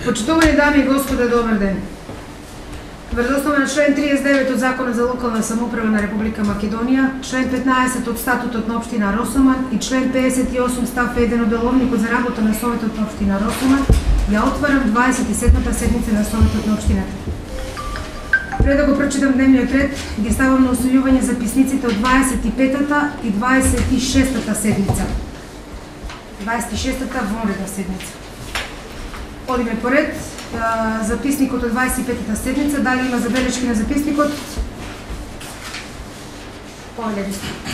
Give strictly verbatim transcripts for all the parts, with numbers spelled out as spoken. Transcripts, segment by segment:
Почитувани дами и господа, добар ден. Врз основа на член триесет и девет од Законот за локална самоуправа на Република Македонија, член петнаесет од Статутот на општина Росоман и член педесет и осум став еден од Деловникот за работа на Советот на општина Росоман, ја отварам дваесет и седмата седница на Советот на општината. Пред да го прочитам дневниот ред, ги ставам на усвојување записниците од дваесет и петата и дваесет и шестата седница. дваесет и шестата вонредна седница. Одиме поред. Записникот од дваесет и петата седница, дали има забелешки на записникот? Оле,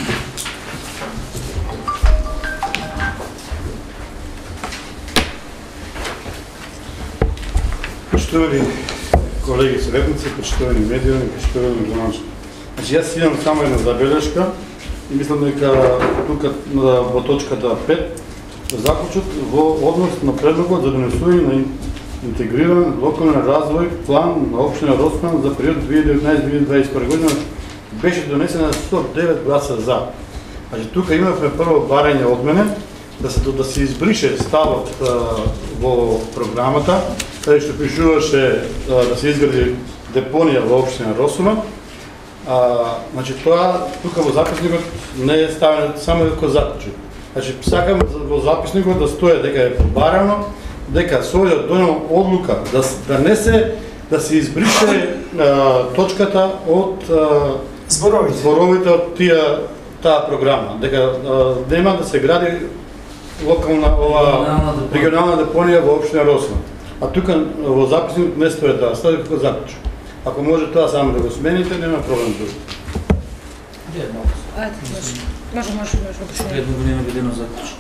Почитувани колеги советници, почитувани медиуми, почитувани гледачи. Значи, јас имам само една забелешка и мислам дека тука во точката пет заклучок во однос на предлогот за донесување на интегриран локален развој план на општина Росман за период две илјади и деветнаесета - две илјади и дваесет и прва година беше донесена со девет гласа за. Значи тука имавме прво барање од мене да се да се избрише ставот во програмата, каде што пишуваше да се изгради депонија во општина Росман. А, значи тоа тука во записникот не е ставено само како заклучок. Значи сакам во записникот да стои дека е побарано, дека Советот донел одлука да, да не се да се избрише а, точката од а, зборовите. зборовите од тие таа програма, дека а, нема да се гради локална ова регионална депонија во општина Росман. А тука во записникот не стои тоа, стои како заклучок. Ако може тоа само да го смените, нема проблем тука. Ајде, може, може, може. Едно го нема видено заклучок.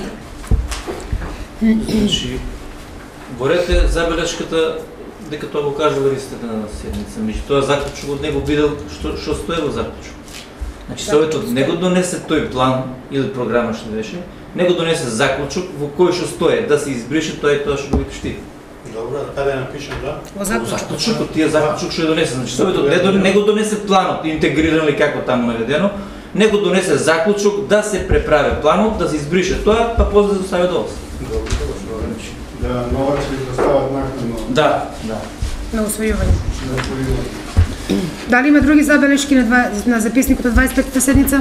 Значи, борете забелешката дека тоа го кажа листата на седница. Меѓутоа заклучок од него видел што што стои во заклучок. Значи Советот не го донесе тој план или програма што беше, не го донесе заклучок во кој што стои да се избрише тоа и тоа што го пишти. Добро, каде е напишано да? Во заклучокот. Заклучокот тие заклучок што ја донесе, значи Советот не, не го донесе планот интегриран или како таму наведено, не го донесе заклучок да се преправи планот, да се избрише тоа, па после да се остави долг. Добро, да нова ќе да стават накнадно. Да, да. На усвојување. Дали има други забелешки на, два, на записникот од дваесет и петата седница?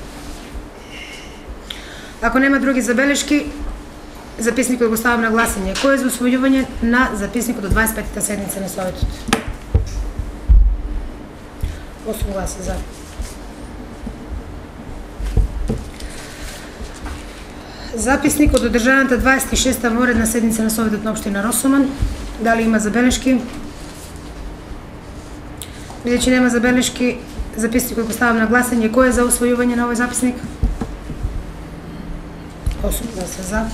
Ако нема други забелешки, записникот го ставам на гласање. Кој е за усвојување на записникот од дваесет и петата седница на Советот? осум гласа за. Записник од одржаната дваесет и шеста вонредна седница на Советот на општина Росоман. Дали има забелешки? Бидејќи нема забелешки, записникот го ставам на гласање. Кој е за усвојување на овој записник? осум гласа за.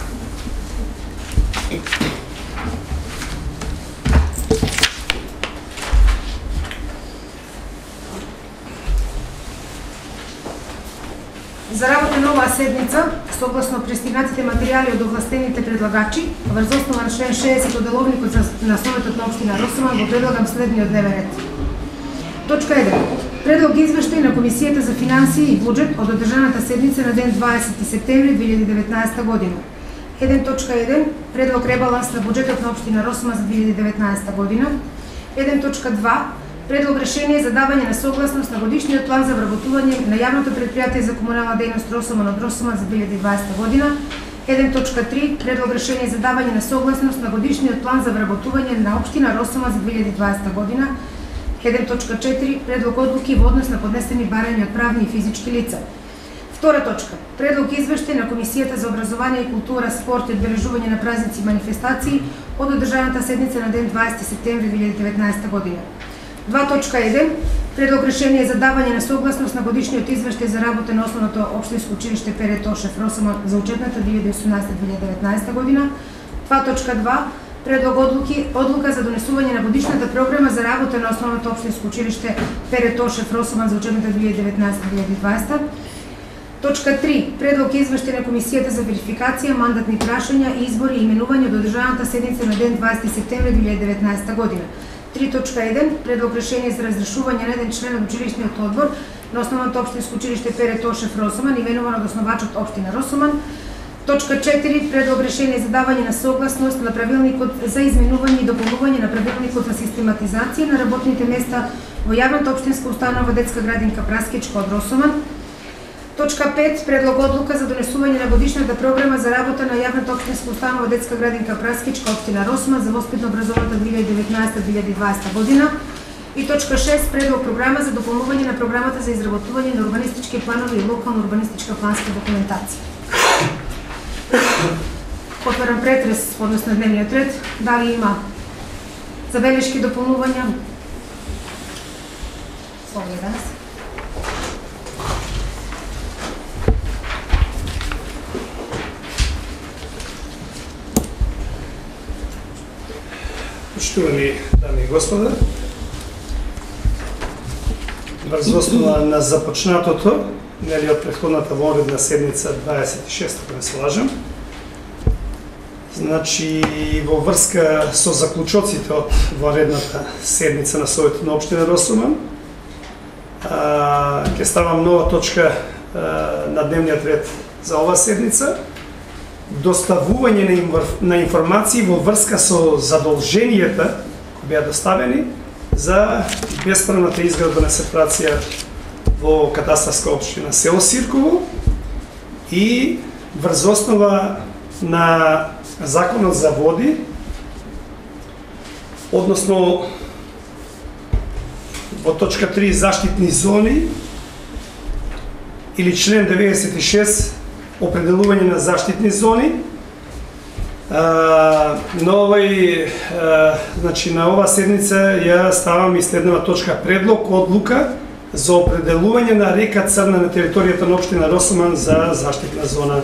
За работа на оваа седница, согласно пристигнатите материјали од овластените предлагачи, врз основа на член шеесет од Деловникот на Советот на општина Росоман, го предлагам следниот дневен ред. Точка еден. Предлог извештај на Комисијата за финансии и буџет од одржаната седница на ден дваесети септември две илјади и деветнаесета година. еден точка еден. Предлог ребаланс на буџетот на општина Росоман за две илјади и деветнаесета година. еден точка два. Предлог решение за давање на согласност на годишниот план за вработување на јавното претпријатие за комунална дејност Росоман од Росоман за две илјади и дваесета година. еден точка три. Предлог решение за давање на согласност на годишниот план за вработување на општина Росоман за две илјади и дваесета година. еден точка четири. Предлог одлуки во однос на поднесени барања од правни и физички лица. Втора точка. Предлог извештај на Комисијата за образование и култура, спорт и одбележување на празници и манифестации од одржаната седница на ден дваесети септември две илјади и деветнаесета година. два точка еден. Предлог решение за давање на согласност на годишниот извештај за работа на Основното општинско училиште Пере Тошев Росоман за учебната две илјади и осумнаесета - две илјади и деветнаесета година. два точка два. Предлог одлуки одлука за донесување на годишната програма за работа на Основното општинско училиште Пере Тошев Росоман за учебната две илјади и деветнаесета - две илјади и дваесета. Точка три. Предлог извештај на Комисијата за верификација, мандатни прашања, избори и именување до одржаната седница на ден дваесети септември две илјади и деветнаесета година. три точка еден. Предлог решение за разрешување на еден член од училишниот одбор на Основното општинско училиште Пере Тошев Росоман, именуван од основачот општина Росоман. Точка четири. Предлог решение за давање на согласност на правилникот за изменување и дополнување на правилникот за систематизација на работните места во јавната општинска установа детска градинка Праскичка од Росоман. Точка пет. Предлог одлука за донесување на годишната програма за работа на јавната општинска установа детска градинка Праскичка, општина Росоман за воспитно-образовната две илјади и деветнаесета - две илјади и дваесета година. И точка шест. Предлог програма за дополнување на програмата за изработување на урбанистички планови и локална урбанистичка планска документација. Отварам претрес односно дневниот ред. Дали има забелешки, дополнувања? Слободно данас. Почитувани дами и господа, врз основа на започнатото, нели од претходната вонредна седница дваесет и шеста, ако не се лажам, значи во врска со заклучоците од вонредната седница на Советот на општина Росоман, ќе ставам нова точка а, на дневниот ред за оваа седница, доставување на, инфор... на информации во врска со задолженијата кои беа доставени за бесправната изградба на сепарација во катастарска општина село Сирково и врз основа на Законот за води, односно во точка три заштитни зони или член деветдесет и шест определување на заштитни зони. А, на овој, а, значи на оваа седница ја ставам и следнава точка: предлог одлука за определување на река Црна на територијата на општина Росоман за заштитна зона.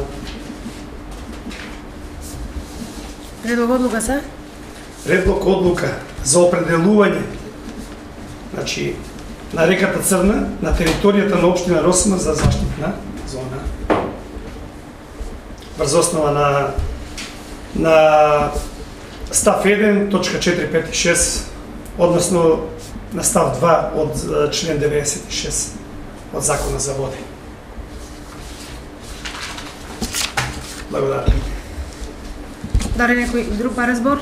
Предлог одлука за? Предлог одлука за определување, значи, на реката Црна на територијата на општина Росоман за заштитна зона. Врз основа на на став еден, точка четири, пет и шест, односно на став два од член деветдесет и шест од Законот за води. Благодарам. Дали некој друг па разбор?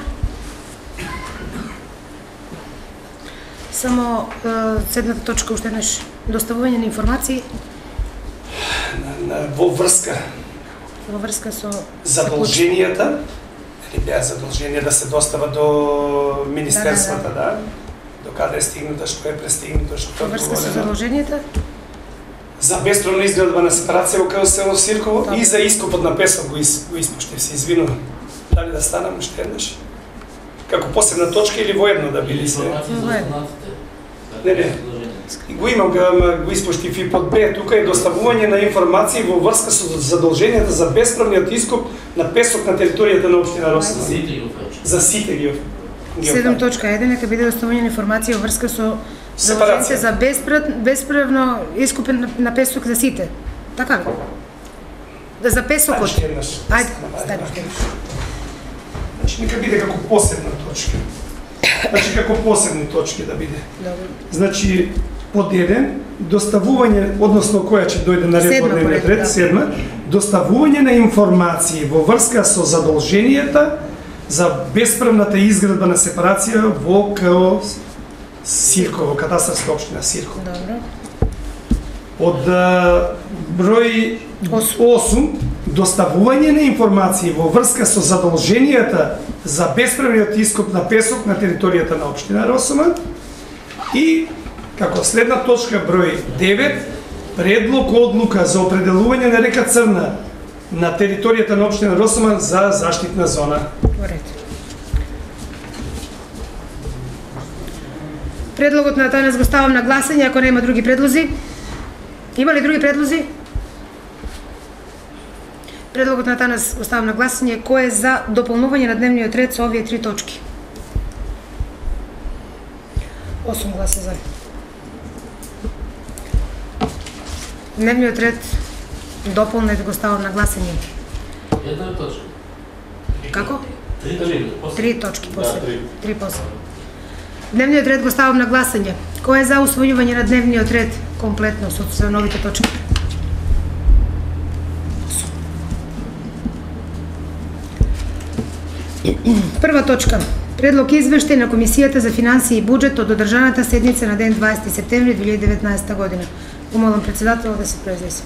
Само е, седмата точка уште еднаш. Доставување на информации На, на, во врска во врска со задолженијата, или беа задолженија да се достава до министерствата, да, да, да. До каде е стигнато, што е престигнато, што е во врска со одговорено. задолженијата За бесправна изградба на сепарација во село Сирково Добре. и за искупот на песок го, из, го испуштив, се извинувам. Дали да станам уште еднаш? Како посебна точка или воедно да биде се? Не, не. И го имам, го, го испуштив и под Б, тука е доставување на информации во врска со задолженијата за бесправниот искуп на песок на територијата на општина Росоман. За сите ги седем точка еден нека биде доставување на информација во врска со задолжените за бесправ, бесправно искуп на, на песок за сите. Така ли? Да за песокот. Уште еднаш. Ајде, стави уште еднаш. Значи, нека биде како посебна точка. Значи, како посебни точки да биде. Добро. Значи, под еден, доставување, односно која ќе дојде на ред Седма во дневниот поред, ред, да. седма, доставување на информации во врска со задолженијата за бесправната изградба на сепарација во КО Сирково, катастарска општина Сирково. Добро. Од а, број осум, доставување на информации во врска со задолженијата за бесправниот искуп на песок на територијата на општина Росоман и како следна точка број девет, предлог одлука за определување на река Црна на територијата на општина Росоман за заштитна зона. Во ред. Предлогот на данас го ставам на гласање ако нема други предлози. Има ли други предлози? Предлогот на данас го ставам на гласање. Кој е за дополнување на дневниот ред со овие три точки? осум гласа за. Дневниот ред дополнет го ставам на гласање. Една точка. Како? Три точки. Три точки после. Да, три. Три после. Дневниот ред го ставам на гласање. Кој е за усвојување на дневниот ред комплетно со со новите точки? Прва точка. Предлог извештај на Комисијата за финансии и буџет од одржаната седница на ден дваесети септември две илјади и деветнаесета година. Помолам председател да се произнесе.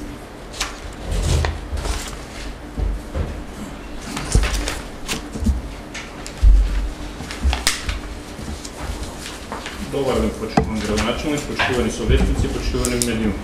Добар ден, почитувани градоначалник, почитувани советници, почитувани медиуми.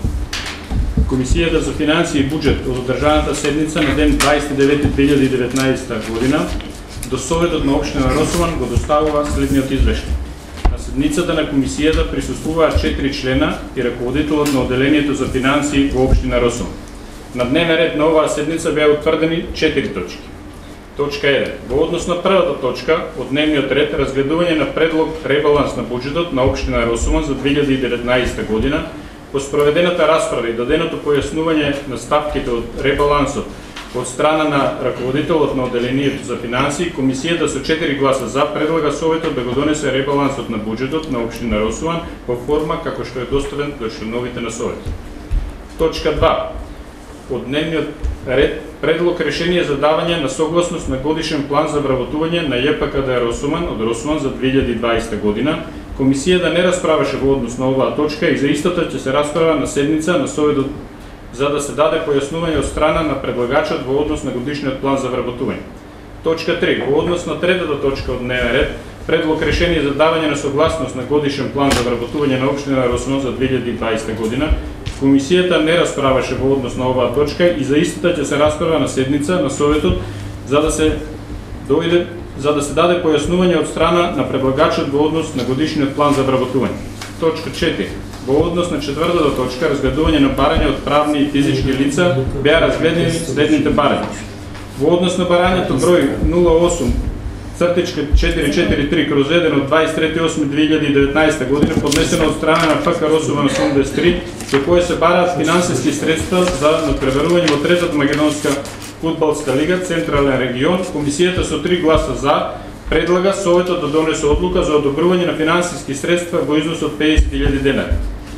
Комисијата за финансии и буџет од одржаната седница на ден дваесети девети две илјади и деветнаесета година до Советот на општина Росован го доставува следниот извештај. На седницата на комисијата присуствуваат четири члена и раководителот на одделението за финансии во општина Росован. На дневен ред на оваа седница беа утврдени четири точки. Точка еден. Во однос на првата точка од дневниот ред разгледување на предлог ребаланс на буџетот на општина Росован за две илјади и деветнаесета година, по спроведената расправа и даденото појаснување на ставките од ребалансот од страна на раководителот на одделението за финансии, комисијата со четири гласа за предлага Советот да го донесе ребалансот на буџетот на општина Росован во форма како што е доставен до членовите на Советот. Точка два. Од дневниот ред предлог решение за давање на согласност на годишен план за вработување на ЈПКД Росован од Росован за две илјади и дваесета година. Комисијата не расправаше во однос на оваа точка и за истата ќе се расправа на седница на Советот за да се даде појаснување од страна на предлагачот во однос на годишниот план за вработување. Точка три. Во однос на третата точка од дневен ред, предлог решение за давање на согласност на годишен план за вработување на општина Росован за две илјади и дваесета година, комисијата не расправаше во однос на оваа точка и за истата ќе се расправа на седница на Советот за да се дојде за да се даде појаснување од страна на предлагачот во однос на годишниот план за вработување. Точка четири. Во однос на четвртата точка, разгледување на барања од правни и физички лица, беа разгледани следните барања. Во однос на барањето број нула осум цртичка четири четири три кроз еден од дваесет и трети осми две илјади и деветнаесета година, поднесено од страна на ФК Росован осумдесет и три, со кое се бараат финансиски средства за надпреварување во третата македонска фудбалска лига Централен регион, комисијата со три гласа за предлага Советот да донесе одлука за одобрување на финансиски средства во износ од педесет илјади денари.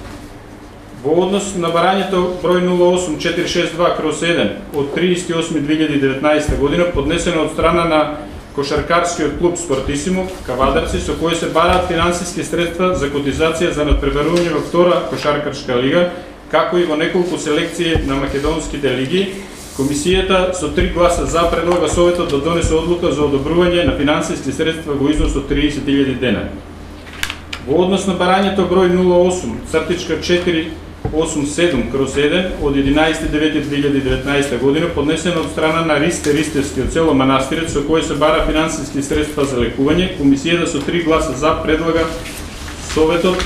Во однос на барањето број нула осум четири шест два кроз еден од тридесети осми две илјади и деветнаесета година, поднесено од страна на кошаркарскиот клуб Спортисимо Кавадарци, со кој се бараат финансиски средства за котизација за надпреварување во втора кошаркарска лига, како и во неколку селекции на македонските лиги, комисијата со три гласа за предлага Советот да донесе одлука за одобрување на финансиски средства во износ од тридесет илјади денари. Во однос на барањето број нула осум цртичка четири осум седум кроз еден од единаесети девети две илјади и деветнаесета година, поднесено од страна на Ристе Ристевски од село Манастирец, со кој се бара финансиски средства за лекување, комисијата со три гласа за предлага Советот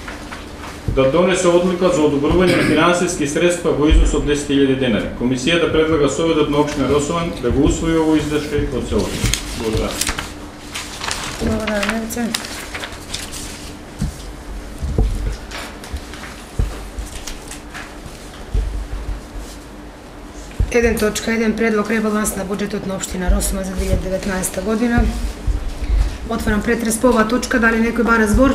да донесе одлука за одобрување на финансиски средства во износ од десет илјади денари. Комисијата предлага Советот на општина Росован да го усвои овој извештај од целосно. Благодарам. Благодарам, Невце. еден точка еден предлог ребаланс на буџетот на општина Росован за две илјади и деветнаесета година. Отварам претрес по оваа точка, дали некој бара збор?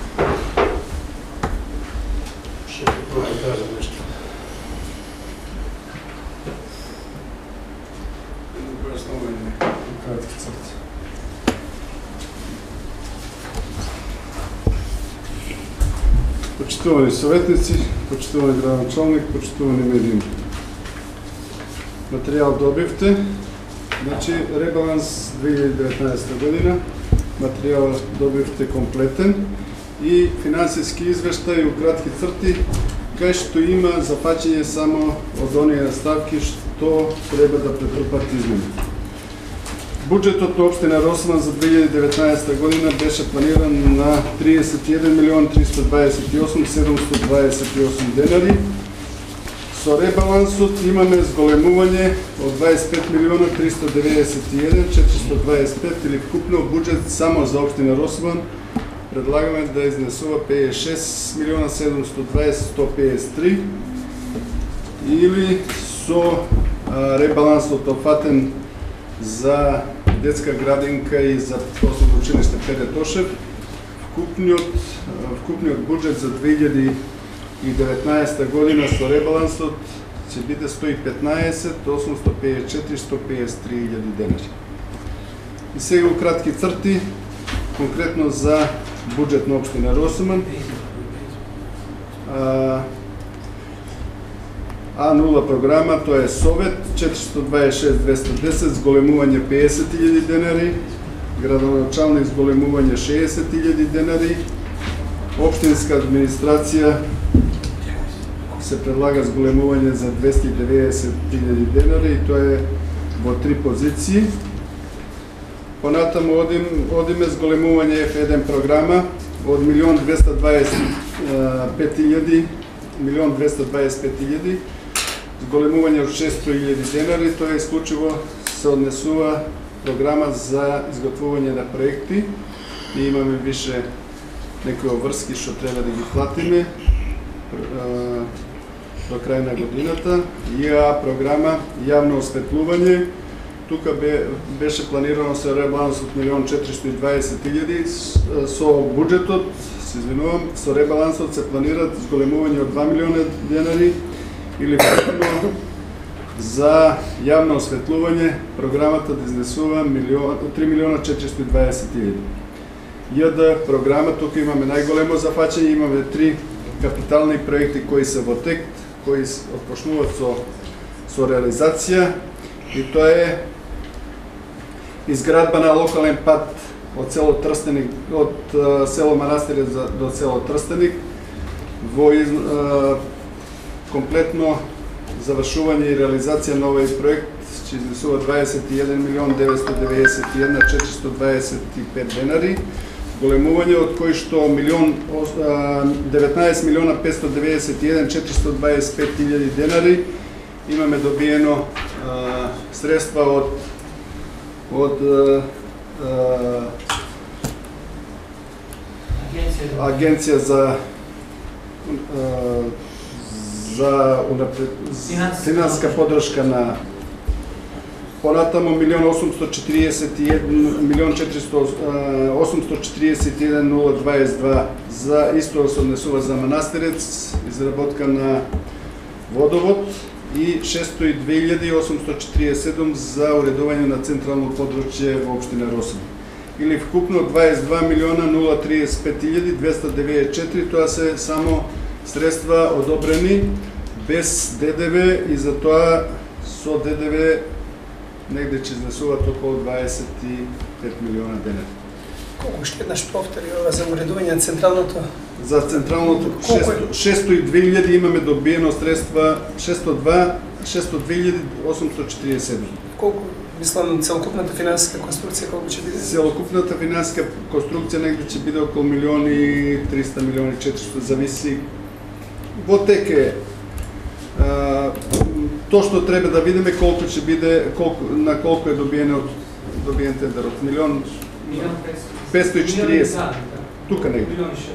Почитувани советници, почитувани градоначалник, почитувани медиуми. Материјал добивте, значи ребаланс две илјади и деветнаесета година, материјал добивте комплетен и финансиски извештај у кратки црти, кај што има запачење само од оние ставки што треба да претрпат измени. Буџетот на општина Росован за две илјади и деветнаесета година беше планиран на тридесет и еден милион триста дваесет и осум седумстотини дваесет и осум денари. Со ребалансот имаме зголемување од дваесет и пет милиона триста деветдесет и еден четиристотини дваесет и пет или вкупно буџет само за општина Росован предлагаме да изнесува педесет и шест милиона седумстотини дваесет сто педесет и три или со а, ребалансот опфатен за детска градинка и за основно училиште Петре Тошев, вкупниот вкупниот буџет за две илјади и деветнаесета година со ребалансот ќе биде сто и петнаесет осумстотини педесет и четири сто педесет и три илјади денари. И сега у кратки црти, конкретно за буџет на општина Росуман. А нула програма, тоа е Совет, четиристо дваесет и шест двеста десет, зголемување педесет илјади денари, градоначалник зголемување шеесет илјади денари, општинска администрација се предлага зголемување за двесте и деветдесет илјади денари и тоа е во три позиции. Понатаму одим, одиме зголемување Еф еден програма од милион двеста дваесет и пет илјади, милион двеста дваесет и пет илјади, зголемување од шесто илјади денари, тоа исклучиво се однесува програма за изготвување на проекти и имаме више некои врски што треба да ги платиме до крај на годината. ЈА програма јавно осветлување, тука бе, беше планирано со ребаланс од милион четиристо и дваесет илјади, со буџетот, се извинувам, со ребалансот се планират зголемување од два милиона денари или вкупно за јавно осветлување програмата да изнесува три милиона четиристо и дваесет илјади. ЈД програма, тука имаме најголемо зафаќање, имаме три капитални проекти кои се во тек, кои отпочнуваат со, со реализација и тоа е изградба на локален пат од село Трстеник, од село Манастирец до село Трстеник, во из, а, комплетно завршување и реализација на овој проект ќе изнесува дваесет и еден милион деветсто деветдесет и една четиристо дваесет и пет денари, големување од кои што милион деветнаесет милиона петсто деветдесет и еден четиристо дваесет и пет илјади денари. Имаме добиено а, средства од од а, а, агенција за а, за финансска поддршка на понатамо милион осумсто четириесет и еден милион четиристо осумсто четириесет и еден нула дваесет и два за исто се однесува за Манастирец, изработка на водовод и шесто и две илјади осумсто четириесет и седум за уредување на централно подручје во општина Росума. Или вкупно дваесет и два милиона нула триесет и пет илјади двеста деветдесет и четири, тоа се само средства одобрени без ДДВ и затоа со ДДВ негде ќе изнесуваат околу дваесет и пет милиона денари. Колку ще еднаш повтори ова за уредување на централното? За централното шесто и две илјади имаме добиено средства, шесто и две илјади осумсто четириесет и седум. Колку, мислам, целокупната финансиска конструкција колку ќе биде? Целокупната финансиска конструкција негде ќе биде околу милиони триста, милиони четиристо, зависи. Во тек е. Тоа што треба да видиме колку ќе биде, колку, на колку е добиен од добиен тендер од милион петсто и четириесет. Тука негде.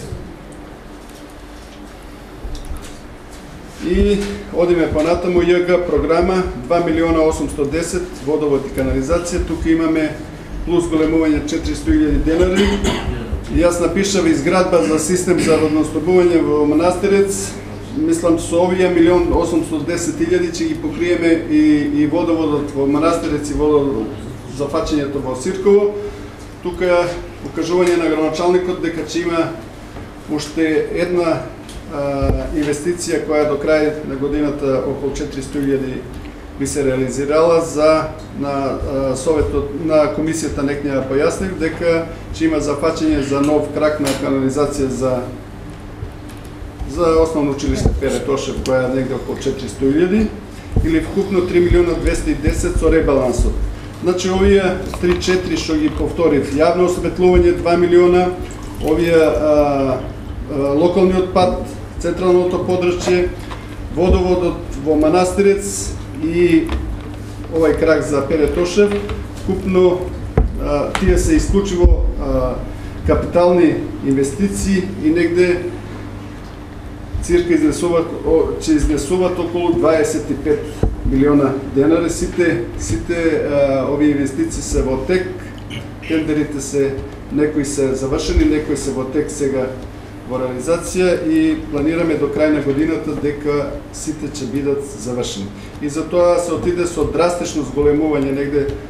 И одиме понатаму ЈГ програма два милиона осумсто десет водовод и канализација. Тука имаме плюс големување четиристо илјади денари. И јас напишав изградба за систем за водоснабдување во Манастирец. Мислам со овие милион осумсто десет илјади ќе ги покриеме и, и водоводот во Манастирец и водоводот за фаќањето во Сирково. Тука покажување на градоначалникот дека ќе има уште една а, инвестиција која до крај на годината околу четиристо илјади би се реализирала за на а, советот на комисијата некнија појаснив дека ќе има зафаќање за нов крак на канализација за за основно училиште Пере Тошев која е негде околу четиристо илјади или вкупно три милиона двесте и десет со ребалансот. Значи овие три-четири што ги повторив, јавно осветлување два милиона, овие а, а, локалниот пат, централното подручје, водоводот во Манастирец и овај крак за Пере Тошев, вкупно а, тие се исклучиво а, капитални инвестиции и негде цирка изнесуваат, ќе изнесуваат околу дваесет и пет милиона денари. Сите, сите а, овие инвестиции се во тек, тендерите се, некои се завршени, некои се во тек сега во реализација и планираме до крај на годината дека сите ќе бидат завршени. И затоа се отиде со драстично зголемување, негде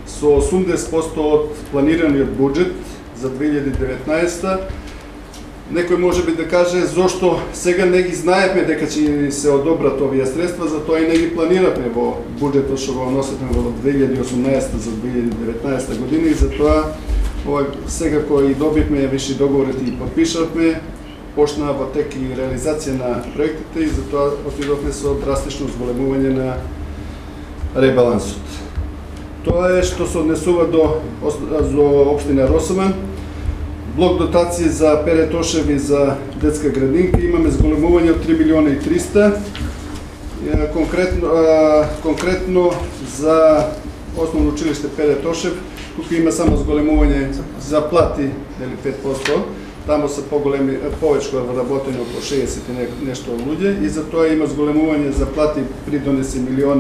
со осумдесет проценти од планираниот буџет за две илјади и деветнаесета. Некој може би да каже зошто сега не ги знаевме дека ќе се одобрат овие средства, затоа и не ги планираме во буџетот што го носевме во две илјади и осумнаесета за две илјади и деветнаесета година, и затоа ова сега кој добивме виши договорите и подпишавме, почна во тек и реализација на проектите, и затоа отидовме со драстично зголемување на ребалансот. Тоа е што се однесува до за општина Росома. Блок дотации за Пере Тошев и за детска градинка имаме зголемување од три милиони и триста. Конкретно, конкретно за основно училиште Пере Тошев, тука има само зголемување за плати, нели пет проценти. Тамо се поголеми, повечко вработени околу шеесет и нешто луѓе, и затоа има зголемување за плати придонеси милион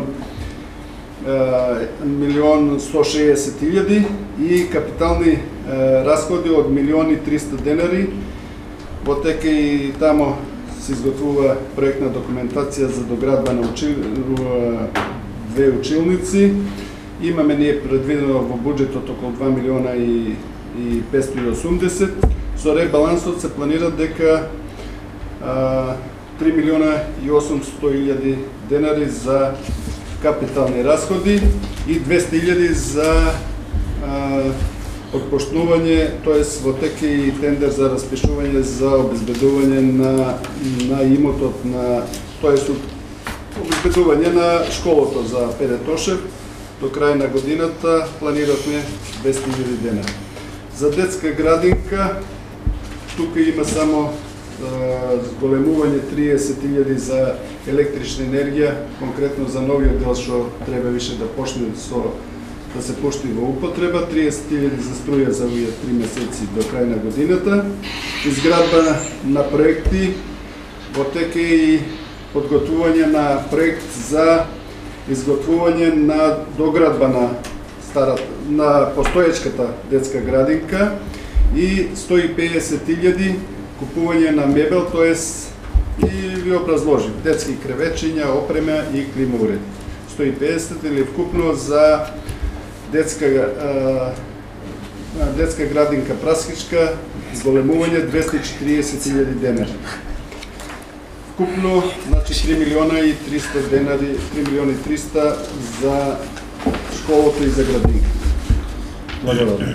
милион сто шеесет илјади и капитални расходи од милион и триста денари. Во тека и тамо се изготвува проектна документација за доградба на учил... две училници. Имаме ние предвидено во буџетот околу два милиона и петстотини и осумдесет. Со ребалансот се планира дека а, три милиона и осумстотини илјади денари за капитални расходи и двесте илјади за а, отпуштнување, тоест во тек и тендер за распишување за обезбедување на, на имотот на, тоест обезбедување на школото за Пере Тошев. До крај на годината планираме двесте илјади денари. За детска градинка тука има само зголемување триесет илјади за електрична енергија, конкретно за новиот дел што треба више да почне со да се пушти во употреба, триесет илјади за струја за овие три месеци до крај на годината. Изградба на проекти, во тека и подготвување на проект за изготвување на доградба на старата, на постоечката детска градинка и сто и педесет илјади купување на мебел, тоест и ви образложи детски кревечиња, опрема и клима уреди. сто и педесет или вкупно за детска а, детска градинка Праскичка зголемување двесте и четириесет илјади денари. Вкупно, значи три милиона и триста денари, три милиони и триста за школото и за градинка. Благодарам.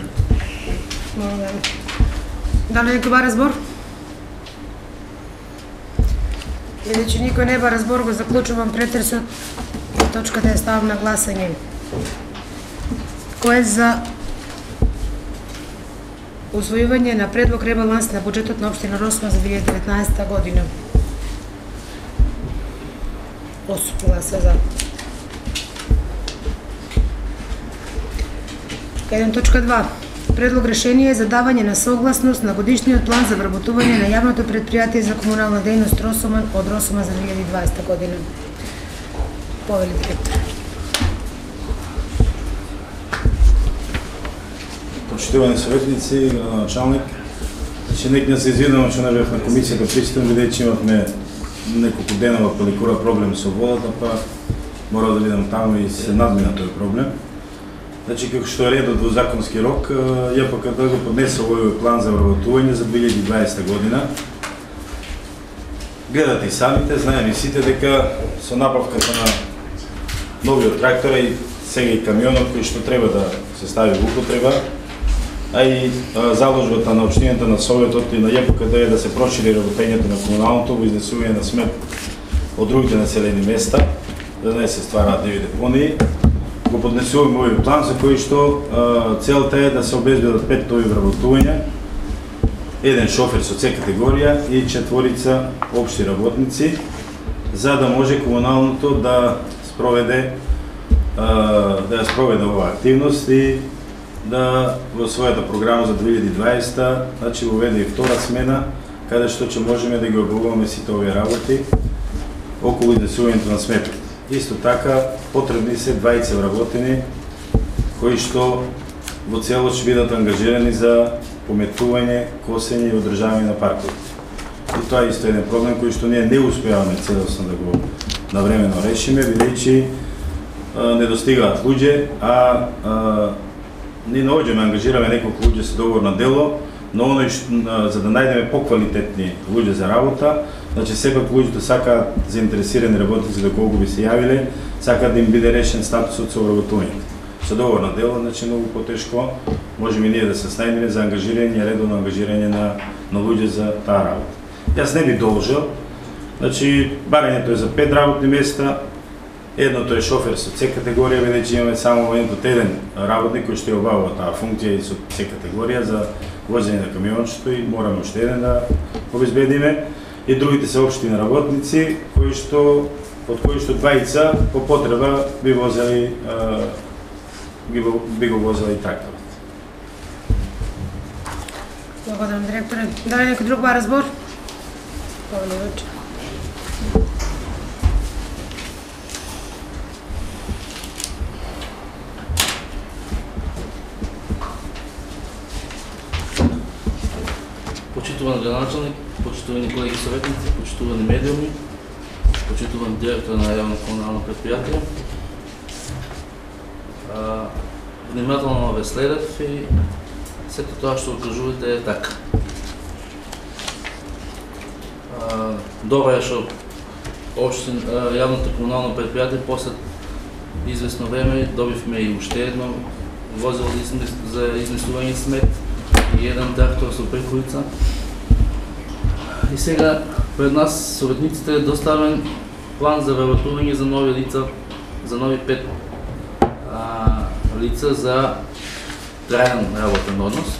Дали некој бара збор? Бидејќи никој не бара збор, го заклучувам претресот. Точката е ставам на гласање. Кој е за усвојување на предлог ребаланс на буџетот на општина Росома за две илјади и деветнаесета година? осум гласа за. еден точка два. Предлог решение за давање на согласност на годишниот план за вработување на јавното предпријатие за комунална дејност Росоман од Росома за две илјади и дваесета година. Повели директор. Почитувани советници, градоначалник, значи некој се извинувам што не бев на комисијата присутен, бидејќи имавме неколку дена во Пеликура проблем со водата, па мора да видам таму и се надмина тој проблем. Значи, како што е редот во законски рок, ја пока да го поднесел овој план за вработување за две илјади и дваесета година. Гледате и самите, знаеме и сите дека со набавката на новиот трактор и сега и камионот кој што треба да се стави во употреба, а и заложбата на општината на Советот и на ЈПКД е да се прошири работењето на комуналното во изнесување на смет од другите населени места, да не се ствараат диви депонии. Го поднесуваме овој план за кој што а, целта е да се обезбедат пет тови вработувања, еден шофер со С категорија и четворица општи работници, за да може комуналното да спроведе а, да ја спроведе оваа активност и да во својата програма за две илјади и дваесета, значи воведе и втора смена, каде што ќе можеме да ги обуваме сите овие работи околу изнесувањето на сметот. Исто така, потребни се двајца вработени кои што во целост ќе бидат ангажирани за пометување, косење и одржавање на паркови. И тоа е исто еден проблем кој што ние не успеаваме целосно да го навремено решиме, бидејќи не достигаат луѓе, а, а ние наоѓаме, ангажираме неколку луѓе со договор на дело, но оној за да најдеме поквалитетни луѓе за работа, значи сепак луѓето сакаат заинтересирани работници доколку би се јавиле, сакаат да им биде решен статусот со обработувањето. Со договор на дело, значи многу потешко можеме ние да се снајдеме за ангажирање, редовно ангажирање на, на луѓе за таа работа. Јас не би должел, значи барањето е за пет работни места, едното е шофер со С категорија, бидејќи имаме само во едното еден работник кој што ја обавува таа функција и со С категорија за возење на камиончето и мораме уште еден да обезбедиме. И другите се општини работници кои што од кои што двајца по потреба би возели би го, би го возели тракторот. Благодарам, директоре. Дали некој друг бара збор? Благодарам. Почитуван градоначалник, почитувани колеги советници, почитувани медиуми, почитуван директор на јавно комунално предпријатие. Внимателно ве следев и сето тоа што кажувате е така. Добро е што општин јавното комунално предпријатие после известно време добивме и уште едно возило за изнесување смет и еден трактор со приходица. И сега пред нас советниците е доставен план за вработување за нови лица, за нови пет а, лица за траен работен однос.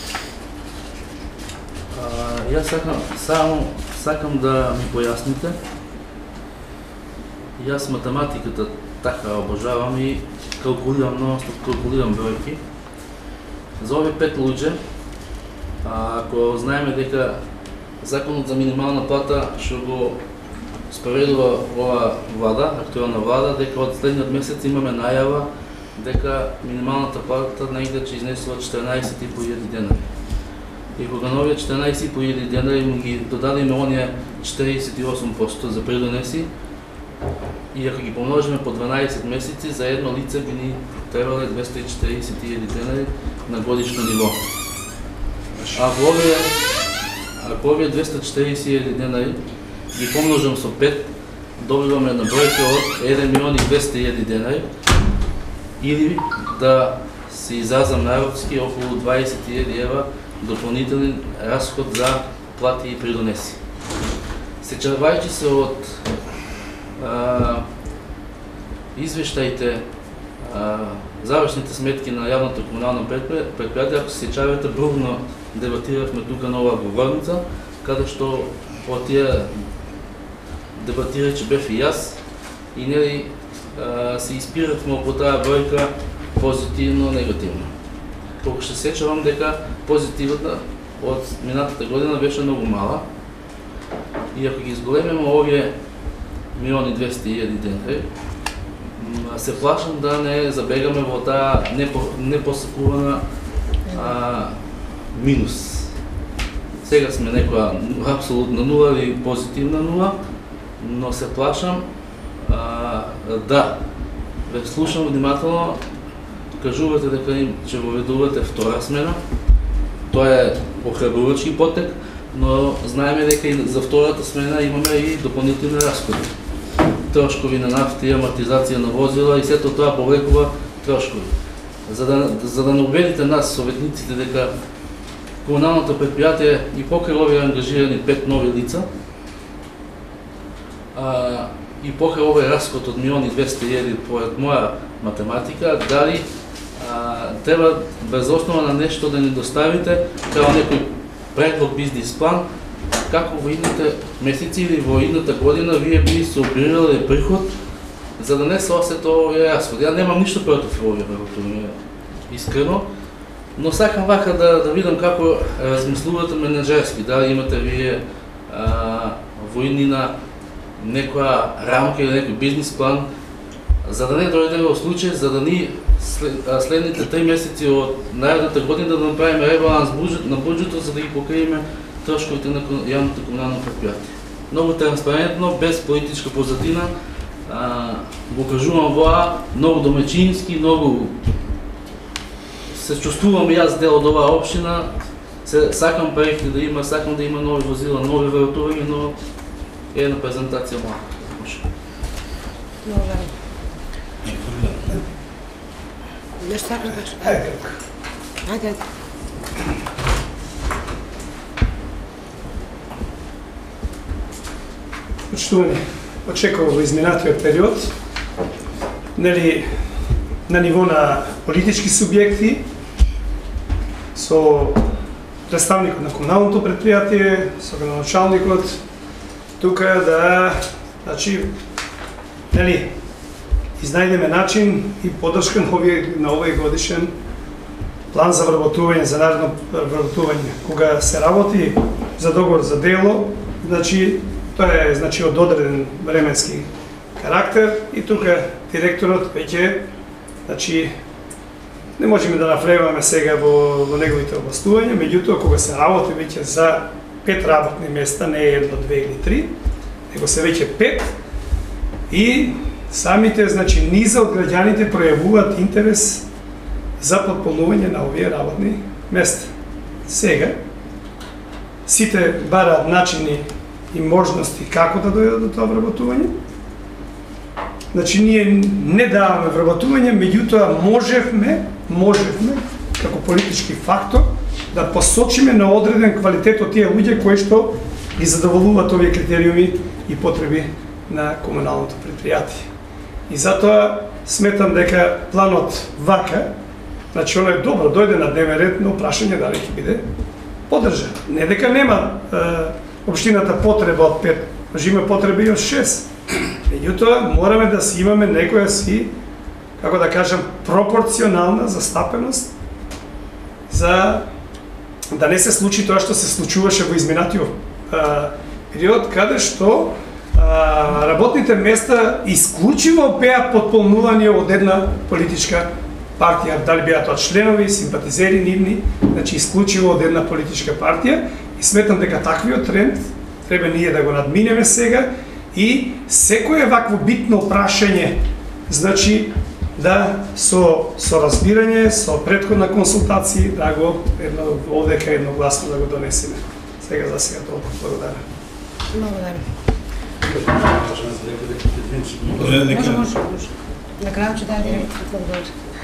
А, јас сакам, само сакам да ми појасните. Јас математиката така обожавам и калкулирам, многу калкулирам бројки. За овие пет луѓе, ако знаеме дека законот за минимална плата што го спроведува ова влада, актуелна влада, дека од следниот месец имаме најава дека минималната плата негде ќе изнесува четиринаесет и по илјади денари. И кога новија четиринаесет и по илјади денари му ги додадеме оние четириесет и осум проценти за придонеси, и ако ги помножиме по дванаесет месеци, за едно лице би ни требале двеста и четириесет илјади денари на годишно ниво. Ако овие, ако овие двеста четириесет илјади денари ги помножам со пет, добиваме на бројка од еден милион и двеста илјади денари, или да се изразам народски околу дваесет илјади евра дополнителен расход за плати и придонеси. Сечавајќи се од а, извештаите, а, завршните сметки на јавното комунално предпријатие, ако се сечавате, брувно дебатиравме тука на оваа говорница, каде што од тие дебатира, че бев и јас, и нели се испиравме околу таа бројка позитивно, негативно. Колку се сечавам дека позитивната од минатата година беше многу мала, и ако ги изголемиме овие милион и двеста илјади денари, се плашам да не забегаме во таа непосакувана минус. Сега сме некоја апсолутна нула или позитивна нула, но се плашам а, да, ве слушам внимателно, кажувате дека им ќе воведувате втора смена. Тоа е охрабрувачки потек, но знаеме дека и за втората смена имаме и дополнителни расходи. Трошкови на нафта и амортизација на возила и сето тоа повлекува трошкови. За да, за да не убедите нас, советниците, дека комуналното предпријатие и покрај овие ангажирани пет нови лица а, и покрај овој расход од милион и двеста илјади поред моја математика, дали а, треба без основа на нешто да ни доставите како некој предлог бизнис план, како во идните месеци или во идната година вие би се оперирале приход за да не се осет овие расходи. Ја немам ништо против овие работување, искрено, но сакам вака да, да видам како размислувате менеджерски, дали имате вие а, во иднина некоја рамка или некој бизнис план, за да не дојде во случај, за да ни след, следните три месеци од наредната година да направиме ребаланс буџет, на буџетот, за да ги покриеме трошковите на јавното комунално предпријатие. Многу транспарентно, без политичка позадина, а, го кажувам воа, многу домаќински, многу се чувствувам и јас дел од оваа општина. Се сакам проекти да има, сакам да има нови возила, нови вработувања, но една презентација малку. Много добре. Нешто сакаш да кажеш? Ајде. Ајде, ајде. Почитувани, очекува во изминатиот период, нели, на ниво на политички субјекти, со представникот на комуналното предпријатие, со градоначалникот, тука да, значи, нели, изнајдеме начин и поддршка на овој, на овој годишен план за вработување, за наредно вработување. Кога се работи за договор за дело, значи, тоа е значи од одреден временски карактер и тука директорот веќе, значи, не можеме да навлегуваме сега во, во неговите областувања, меѓутоа кога се работи веќе за пет работни места, не едно, две или три, него се веќе пет и самите, значи, низа од граѓаните пројавуваат интерес за потполнување на овие работни места. Сега, сите бараат начини и можности како да дојдат до тоа вработување. Значи, ние не даваме вработување, меѓутоа можевме, можевме, како политички фактор, да посочиме на одреден квалитет од тие луѓе кои што ги задоволуваат овие критериуми и потреби на комуналното предпријатие. И затоа сметам дека планот вака, значи, оно е добро, дојде на дневен ред, но прашање дали ќе биде поддржан. Не дека нема е, општината потреба од пет, може има потреба и од шест. Меѓутоа, мораме да си имаме некоја си, како да кажам, пропорционална застапеност за да не се случи тоа што се случуваше во изминатиот период, каде што а, работните места исклучиво беа потполнувани од една политичка партија, дали беа тоа членови, симпатизери нивни, значи исклучиво од една политичка партија, и сметам дека таквиот тренд треба ние да го надминеме сега и секое вакво битно прашање, значи да со со разбирање, со претходна консултација да го едно овдека едногласно да го донесеме. Сега за сега толку благодарам. Благодарам. Може, Може, може, може. На крајот ќе даде директор одговор.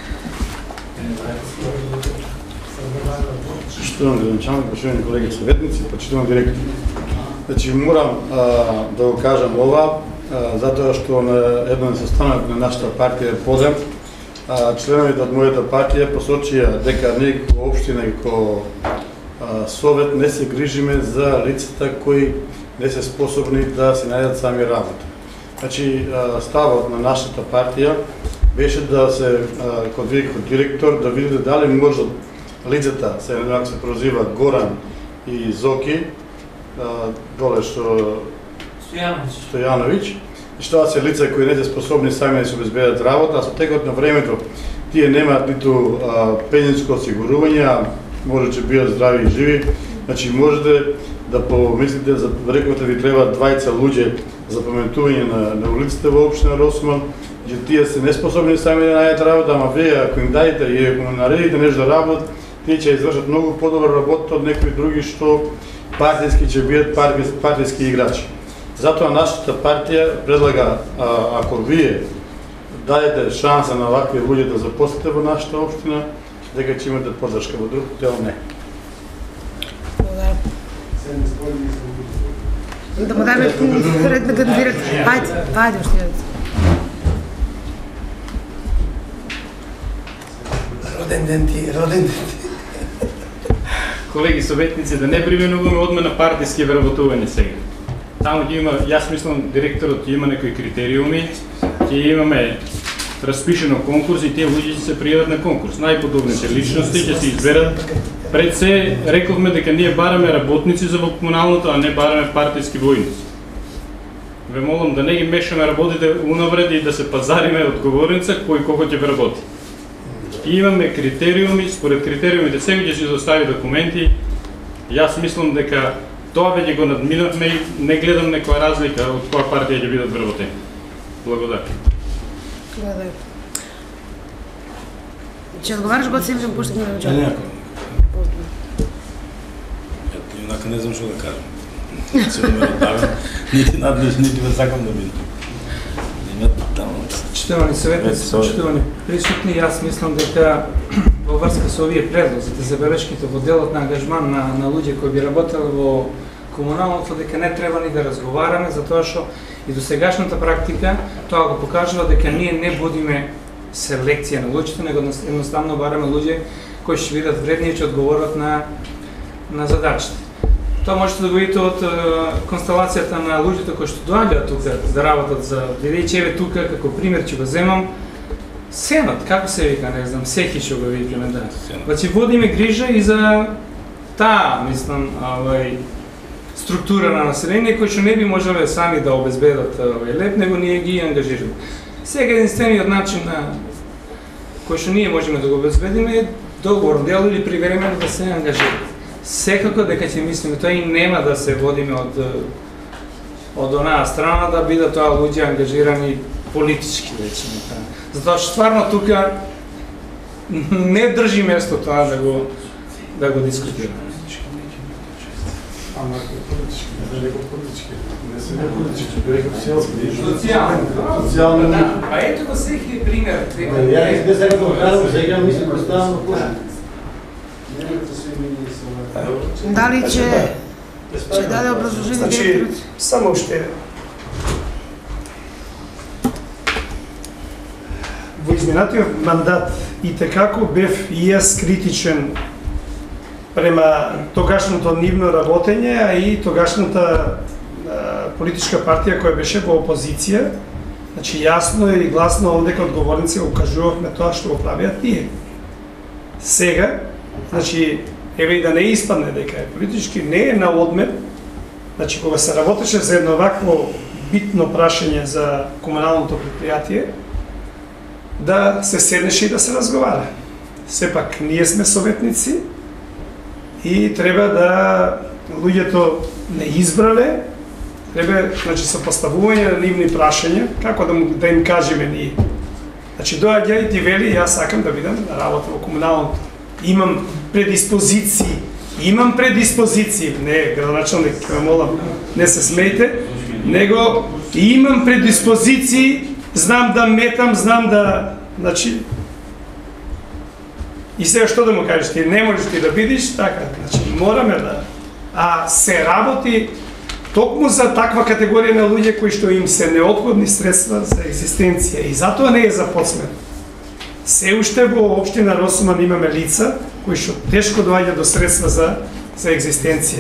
Почитувам градоначалник, почитувани колеги советници, почитувам директор. Значи, морам а, да го кажам ова, а, затоа што на еден состанок на нашата партија Подем, а, членовите од мојата партија посочија дека ние како општина и како а, совет не се грижиме за лицата кои не се способни да се најдат сами работа. Значи, а, ставот на нашата партија беше да се, а, кога вие како директор, да видите дали можат лицата, се еднак се прозива Горан и Зоки, доле што Стојановиќ. Стојановиќ, и што се лица кои не се способни сами да се обезбедат работа, а со текот на времето тие немаат ниту пензионско осигурување, може че бидат здрави и живи, значи можете да помислите за рековите ви треба двајца луѓе за пометување на, на улиците во општина Росман, че тие се неспособни сами да најдат работа, ама вие ако им дадете и ако им наредите нешто да работат, тие ќе извршат многу подобра работа од некои други што партијски ќе бидат партијски играчи. Затоа нашата партија предлага, а, ако вие дадете шанса на вакви луѓе да запослите во нашата општина, дека ќе имате поддршка, во друг дел не. Благодарам. Да му даме ред на директор. Ајде, ајде уште. Роден ден ти, роден ден ти. Колеги советници, да не применуваме одма на партиски вработување сега. Таму ќе има, јас мислам, директорот ќе има некои критериуми, ќе имаме распишено конкурс и тие луѓе ќе се пријават на конкурс. Најподобните личности ќе се изберат. Пред се рековме дека ние бараме работници за комуналното, а не бараме партиски војници. Ве молам да не ги мешаме работите унапред и да се пазариме одговорница кој кого ќе вработи. И имаме критериуми, според критериумите секој ќе си достави документи. Јас мислам дека тоа веќе го надминавме и не гледам некоја разлика од која партија ќе бидат вработени. Благодарам. Благодаря. Че одговараш Гоце или пуштам на начало? Не, Инака не знам што да кажам. Се да ме добавям, нити надлежни, нити да сакам да видам. Нема таму. Почитувани советници, почитувани присутни, јас мислам дека во врска со овие предлозите, забелешките во делот на ангажман на, на луѓе кои би работеле во комуналното, дека не треба ни да разговараме, затоа што и до сегашната практика тоа го покажува дека ние не будиме селекција на луѓето, него едноставно бараме луѓе кои ќе бидат вредни и ќе одговорат на на задачите. Тоа можете да го видите од констелацијата на луѓето кои што доаѓаат тука да работат за бидејќи еве тука како пример ќе го земам Сенат, како се вика, не знам, Сехи што го викаме, да. Значи водиме грижа и за таа, мислам, овај структура на население кои што не би можеле сами да обезбедат овај леп, него ние ги ангажираме. Сега единствениот начин на кој што ние можеме да го обезбедиме е договорно дело или привремено да се ангажираме. Секако дека ќе мислиме тоа и нема да се водиме од од онаа страна да бидат тоа луѓе ангажирани политички, речеме така. Затоа што стварно тука не држи место тоа да го да го дискутираме. Ама политички, не дека политички, не се не политички, дека селски. Социјално. Социјално. А ето го секи пример. Ја не сега да кажам, сега мислам поставам на Дали ќе ќе даде образложение Значи, директорот? само уште во изминатиот мандат и текако бев и јас критичен према тогашното нивно работење, а и тогашната а, политичка партија која беше во опозиција. Значи јасно и гласно овде кај одговорници укажувавме тоа што го правиат тие. Сега, значи, еве и да не испадне дека е политички, не е на одмет, значи кога се работеше за едно вакво битно прашање за комуналното предпријатие, да се седнеше и да се разговара. Сепак, ние сме советници и треба да луѓето не избрале, треба, значи, со поставување на нивни прашања, како да, му, да им кажеме ние. Значи, доаѓа и ти вели, јас сакам да бидам на работа во комуналното. Имам предиспозиции, имам предиспозиции, не, градоначалник, ме молам, не се смејте, него имам предиспозиции, знам да метам, знам да, значи, и сега што да му кажеш, ти не можеш ти да бидиш, така, значи, мораме да, а се работи токму за таква категорија на луѓе кои што им се неопходни средства за екзистенција и затоа не е за подсмет. Се уште во општина Росуман имаме лица кои што тешко доаѓа до средства за за екзистенција.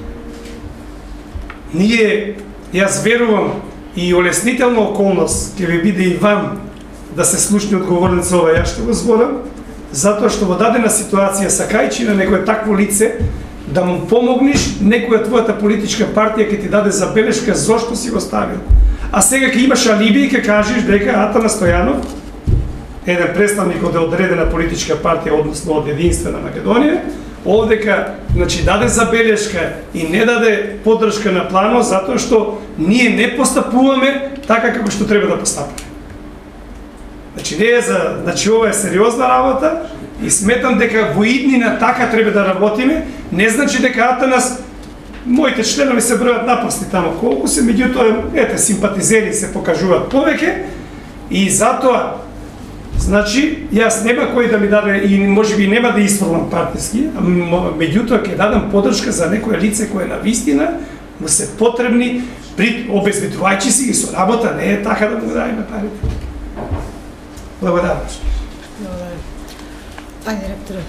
Ние, јас верувам, и олеснителна околност ќе ви биде и вам да се слушне одговорница ова ја што го зборам, затоа што во дадена ситуација сакајќи на некое такво лице да му помогнеш, некоја твојата политичка партија ќе ти даде забелешка зошто си го ставил. А сега ќе имаш алиби и ќе кажеш дека Атана Стојанов, еден представник од одредена политичка партија, односно од Единствена Македонија, овдека, значи, даде забелешка и не даде поддршка на планот затоа што ние не постапуваме така како што треба да постапиме. Значи, не е за, значи, ова е сериозна работа и сметам дека во иднина така треба да работиме, не значи дека Атанас, моите членови се бројат напасни тамо колку се, меѓутоа, ете, симпатизери се покажуваат повеќе и затоа, значи, јас нема кој да ми даде и можеби нема да изфрлам партиски, а меѓутоа ќе дадам поддршка за некое лице кое на вистина му се потребни, при обезбедувајќи си ги со работа, не е така да му дадеме парите. Благодарам. Благодарам. Ајде, директоре.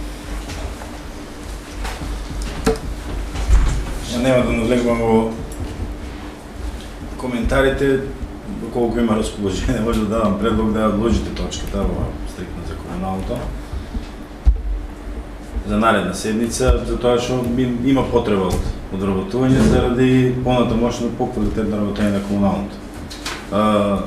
Ја нема да навлегувам во коментарите, доколку има расположение, може да давам предлог да одложите точката во стрикно за комуналното за наредна седница, затоа што има потреба од одработување заради понатамошно поквалитетно работење на комуналното. А,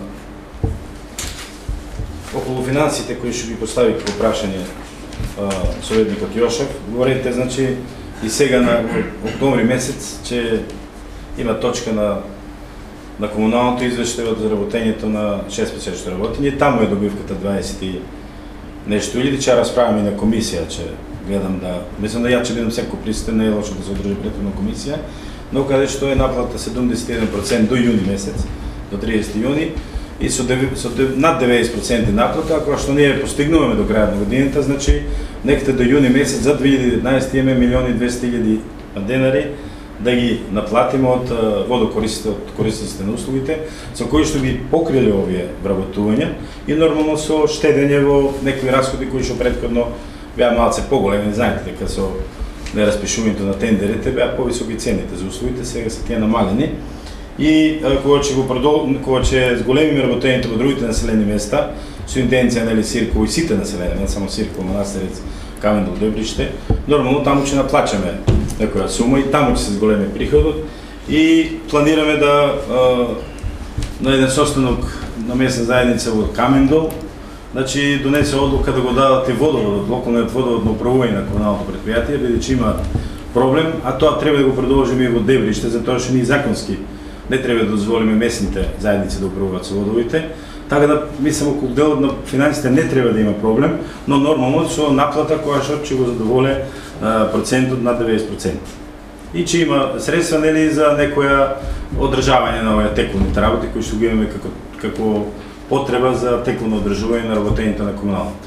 околу финансите кои што ги постави како прашање советникот Јошев, говорите, значи, и сега на октомври месец, че има точка на на комуналното извештајот за работењето на шест месечното работење, таму е добивката дваесет и нешто, или ќе расправаме и на комисија, че гледам да, мислам да ја ќе бидам секој присутен, не е лошо да се одржи претhodна комисија, но каде што е наплата седумдесет и еден процент до јуни месец, до триесети јуни, и со, со над деветдесет проценти наплата, ако што ние постигнуваме до крајот на годината, значи некаде до јуни месец за две илјади и деветнаесета имаме милион и двесте илјади денари да ги наплатиме од водокорисниците, од корисниците на услугите, со кои што би покрили овие вработувања и нормално со штедење во некои расходи кои што претходно беа малце поголеми. Знаете дека со нераспишувањето на тендерите беа повисоки цените за услугите, сега се тие намалени. И кога ќе го продол... кога ќе зголемиме работењето во другите населени места, со интенција нели Сирково и сите населени, не само Сирково, Манастерец, Камендол, Добриште, нормално таму ќе наплачаме некоја сума и таму ќе се зголеми приходот и планираме да на еден состанок на местна заедница во Камендол, значи донесе одлука да го дадат и водоводот, локалниот водовод на управување на комуналното предпријатие, бидејќи има проблем, а тоа треба да го продолжиме и во Дебриште, затоа што ние законски не треба да дозволиме местните заедници да управуваат со водовите. Така да мислам околу делот на финансите не треба да има проблем, но нормално со наплата која што ќе го задоволе процентот на деветдесет проценти. И че има средства нели за некоја одржавање на овие тековните работи кои што ги имаме како како потреба за тековно одржување на работењето на комуналното.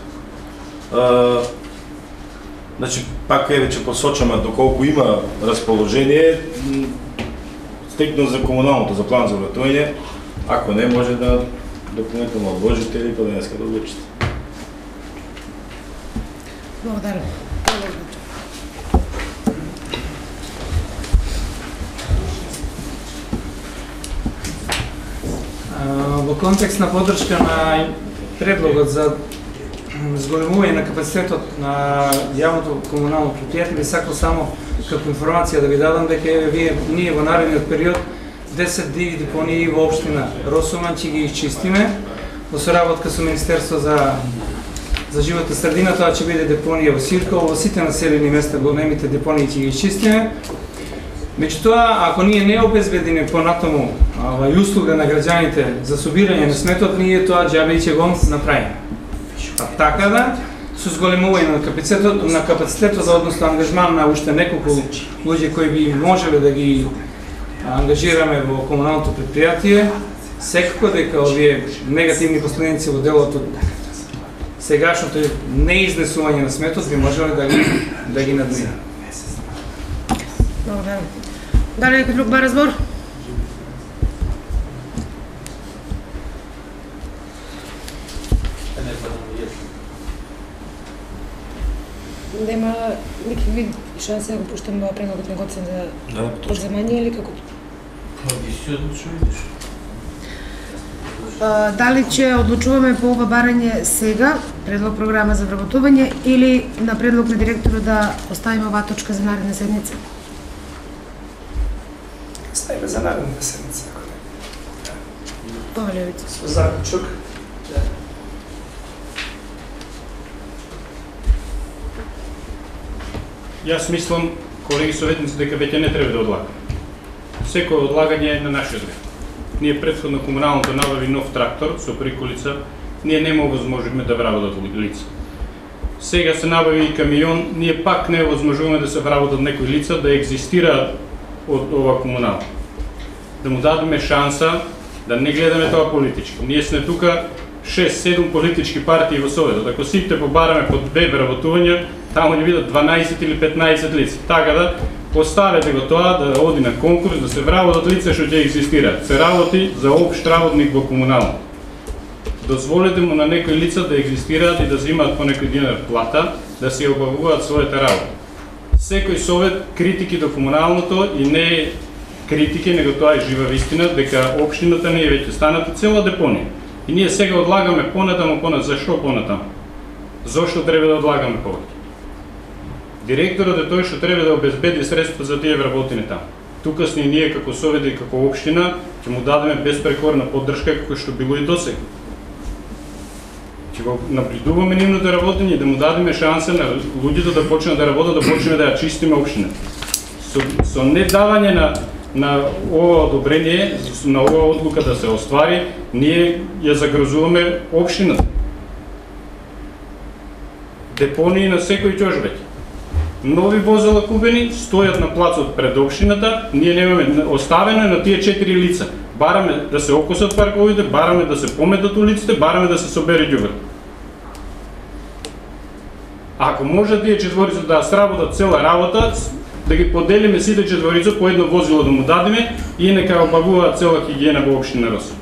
Значи пак е веќе посочаме доколку има расположение стекно за комуналното, за план за вратување, ако не може да допълнително отложите или па денеска да одлучите. Благодаря. Во контекст на поддршка на предлогот за зголемување на капацитетот на јавното комунално предпријатие, би сакал само како информација да ви дадам дека вие ние во наредниот период десет диви депонии во општина Росуман ќе ги изчистиме во соработка со Министерство за за животна средина. Тоа ќе биде депонија во Сирково, во сите населени места големите депонии ќе ги изчистиме. Меѓутоа, ако ние не обезбедиме понатаму оваа услуга на граѓаните за собирање на сметот, ние тоа џабе ќе го направиме. А така да, со зголемување на капацитетот, на капацитетот за односно ангажман на уште неколку луѓе кои би можеле да ги ангажираме во комуналното предпријатие, секако дека овие негативни последици во делот од сегашното неизнесување на сметот би можеле да ги да ги надминат. Благодарам. Дали некој друг ба разбор? Нема никакви шанси да го пуштам во предлогот на Гоцен за подземање или како? Дали ќе одлучуваме по ова барање сега, предлог програма за вработување, или на предлог на директорот да оставиме оваа точка за наредна седница? Ставиме за наредна седница. Повелевица. Со заклучок. Јас мислам, колеги советници, дека веќе не треба да одлагаме. Секој одлагање е на нашиот ред. Ние претходно комуналното набави нов трактор со приколица, ние не му овозможивме да вработат лица. Сега се набави и камион, ние пак не овозможуваме да се вработат некои лица да екзистираат од ова комунал. Да му дадеме шанса да не гледаме тоа политички. Ние сме тука шест седум политички партии во Советот. Ако сите побараме по две вработувања, таму ќе бидат дванаесет или петнаесет лица. Така да поставете го тоа да оди на конкурс, да се вработат лица што ќе екзистираат. Се работи за општ работник во комунално. Дозволете му на некои лица да екзистираат и да земаат по некој динар плата, да се обавуваат својата работа. Секој совет критики до комуналното и не е критики, него тоа е жива вистина, дека општината не е веќе станата цела депонија. И ние сега одлагаме понатаму, понатаму. Зашто понатаму? Зошто треба да одлагаме повеќе? Директорот е тој што треба да обезбеди средства за тие вработени таму. Тука сме ние како совет и како општина ќе му дадеме безпрекорна поддршка како што било и досега. Ќе го наблюдуваме нивното работење и да му дадеме шанса на луѓето да почнат да работат, да почнеме да ја чистиме општината. Со, со недавање на на ова одобрение, на ова одлука да се оствари, ние ја загрозуваме општината. Депонии на секој ќош веќе. Нови возила купени, стојат на плацот пред општината, ние немаме, оставено е на тие четири лица. Бараме да се окосат парковите, бараме да се пометат улиците, бараме да се собери ѓубрето. Ако може тие четворица да сработат цела работа, да ги поделиме сите четворица по едно возило да му дадеме и нека обагуваат цела хигиена во општина Росима.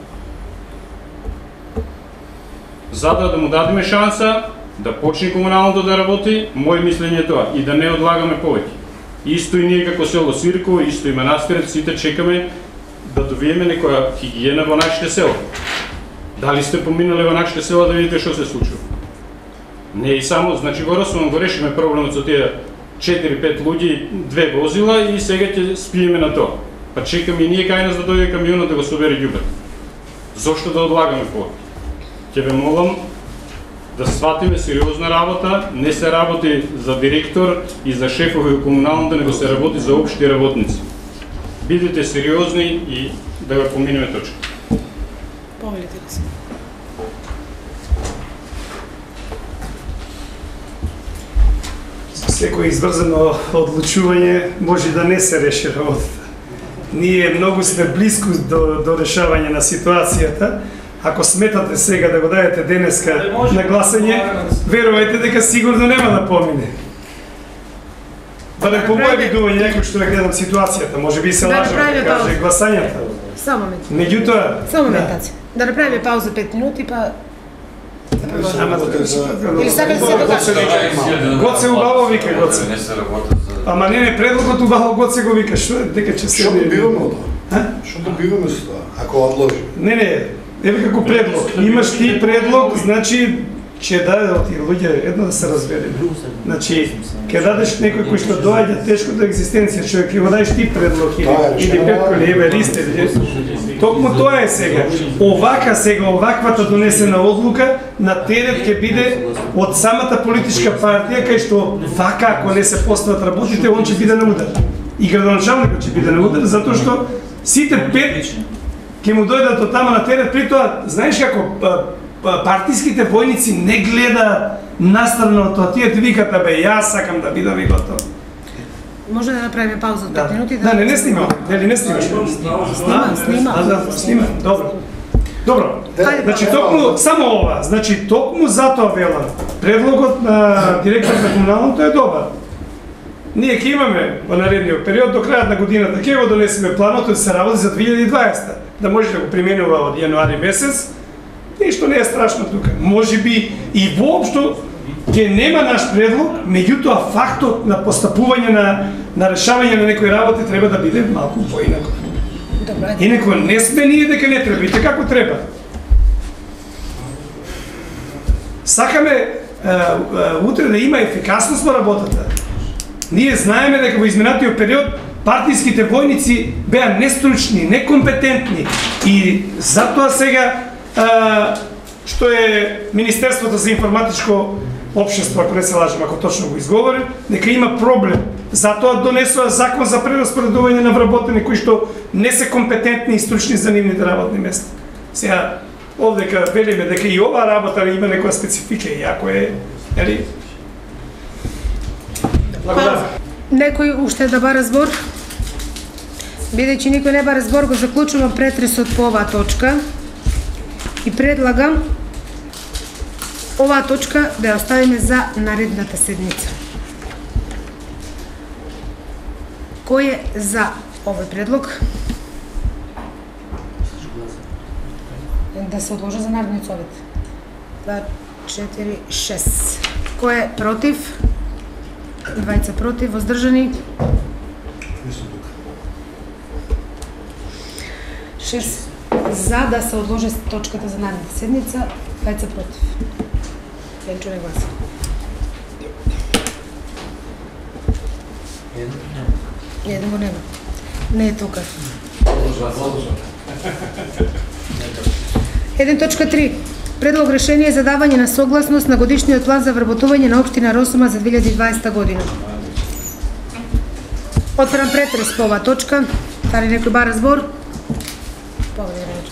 Затоа да му дадеме шанса да почне комуналното да работи, мој мислење е тоа, и да не одлагаме повеќе. Исто и ние како село Свирково, исто и Манастирец, сите чекаме да довиеме некоја хигиена во нашите села. Дали сте поминали во нашите села да видите што се случува? Не и само, значи во Росима го решиме проблемот со тие четири-пет луѓе, две возила и сега ќе спиеме на тоа. Па чекаме и ние кај нас да дојде камионот да го собере ѓубрето. Зошто да одлагаме повеќе? Ќе ве молам да сватиме сериозна работа, не се работи за директор и за шефови во комуналното, него се работи за општи работници. Бидете сериозни и да го поминеме точка. Помилите ли се? Секој изврзано одлучување може да не се реши работата. Ние многу сме близко до, до решавање на ситуацијата. Ако сметате сега да го дадете денеска на гласање, верувајте дека сигурно нема да помине. Барем по моје видување, некој што ја гледам ситуацијата, може би се лажа да каже гласањата. Само момент. Меѓутоа, Само моментација. Да направиме пауза пет минути, па или сакате да се докажете? Гоце убаво вика, Гоце. Не се работи за... Ама не, не, предлогот убаво Гоце го вика, што е, дека ќе се... Што добиваме од тоа? Што добиваме со тоа, ако одложи? Не, не, еве како предлог. Имаш ти предлог, значи ќе даде од тие луѓе едно да се разбереме. Значи, ќе дадеш некој кој што доаѓа тешко до екзистенција, човек ќе го дадеш ти предлог или или Петко или еве листе. Токму тоа е сега. Овака сега, оваквата донесена одлука на терет ќе биде од самата политичка партија, кај што вака ако не се постават работите, он ќе биде на удар. И градоначалникот ќе биде на удар, затоа што сите пет ќе му дојдат од тама на терет, при тоа, знаеш како партиските војници не гледаат настрана од тоа, тие ти викат, бе, јас сакам да бидам и готов. Може да направиме пауза од пет минути? Да, не, не снимам, нели не снимаш? Снимам, снимам. А, да, снимам, добро. Добро, значи токму, само ова, значи токму затоа велам, предлогот на директор на комуналното е добар. Ние ќе имаме во наредниот период до крајот на годината, ќе го донесеме планот да се работи за две илјади и дваесета, да може да го применува од јануари месец. Ништо не е страшно тука. Може би и воопшто ќе нема наш предлог, меѓутоа фактот на постапување на на решавање на некои работи треба да биде малку поинако. Добро. Инако не сме ние дека не треба, и како треба. Сакаме е, е, утре да има ефикасност во работата. Ние знаеме дека во изминатиот период партиските војници беа нестручни, некомпетентни и затоа сега а, што е Министерството за информатичко општество, ако не се лажам, ако точно го изговорим, дека има проблем. Затоа донесува закон за прераспоредување на вработени кои што не се компетентни и стручни за нивните работни места. Сега, овдека велиме дека и оваа работа има некоја специфика, и ако е, нели? Благодарам. Некој уште да бара збор? Бидејќи никој не бара збор, го заклучувам претресот по оваа точка и предлагам оваа точка да ја оставиме за наредната седница. Кој е за овој предлог? Да се одложи за наредниот совет. два, четири, шест. Кој е против? двајца против, воздржани? шест за да се одложи точката за наредната седница, двајца против. Пенчо не гласа. Еден го нема. Не е тука. еден точка три. Предлог решение за давање на согласност на годишниот план за вработување на општина Росума за две илјади и дваесета година. Отварам претрес по оваа точка. Дали некој бара збор? Повеќе реч.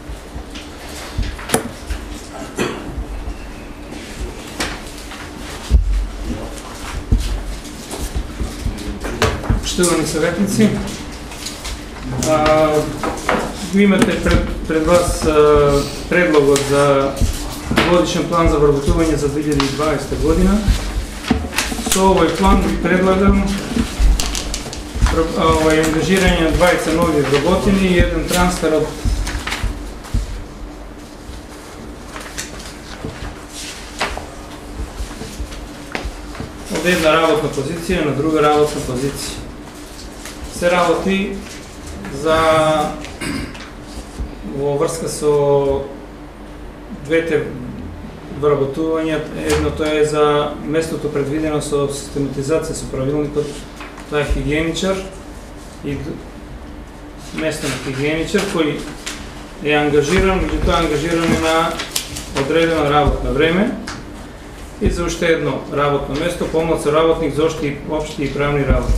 Почитувани советници, а, имате пред, пред вас а, предлогот за годишен план за вработување за две илјади и дваесета година. Со овој план ви предлагам овој ангажирање на дваесет нови вработени и еден трансфер од од една работна позиција на друга работна позиција. Се работи за во врска со двете вработувања. Едното е за местото предвидено со систематизација со правилникот, тоа е хигиеничар и место на хигиеничар кој е ангажиран, меѓутоа ангажиран е на одредено работно време и за уште едно работно место, помоцно работник за уште општи и правни работи.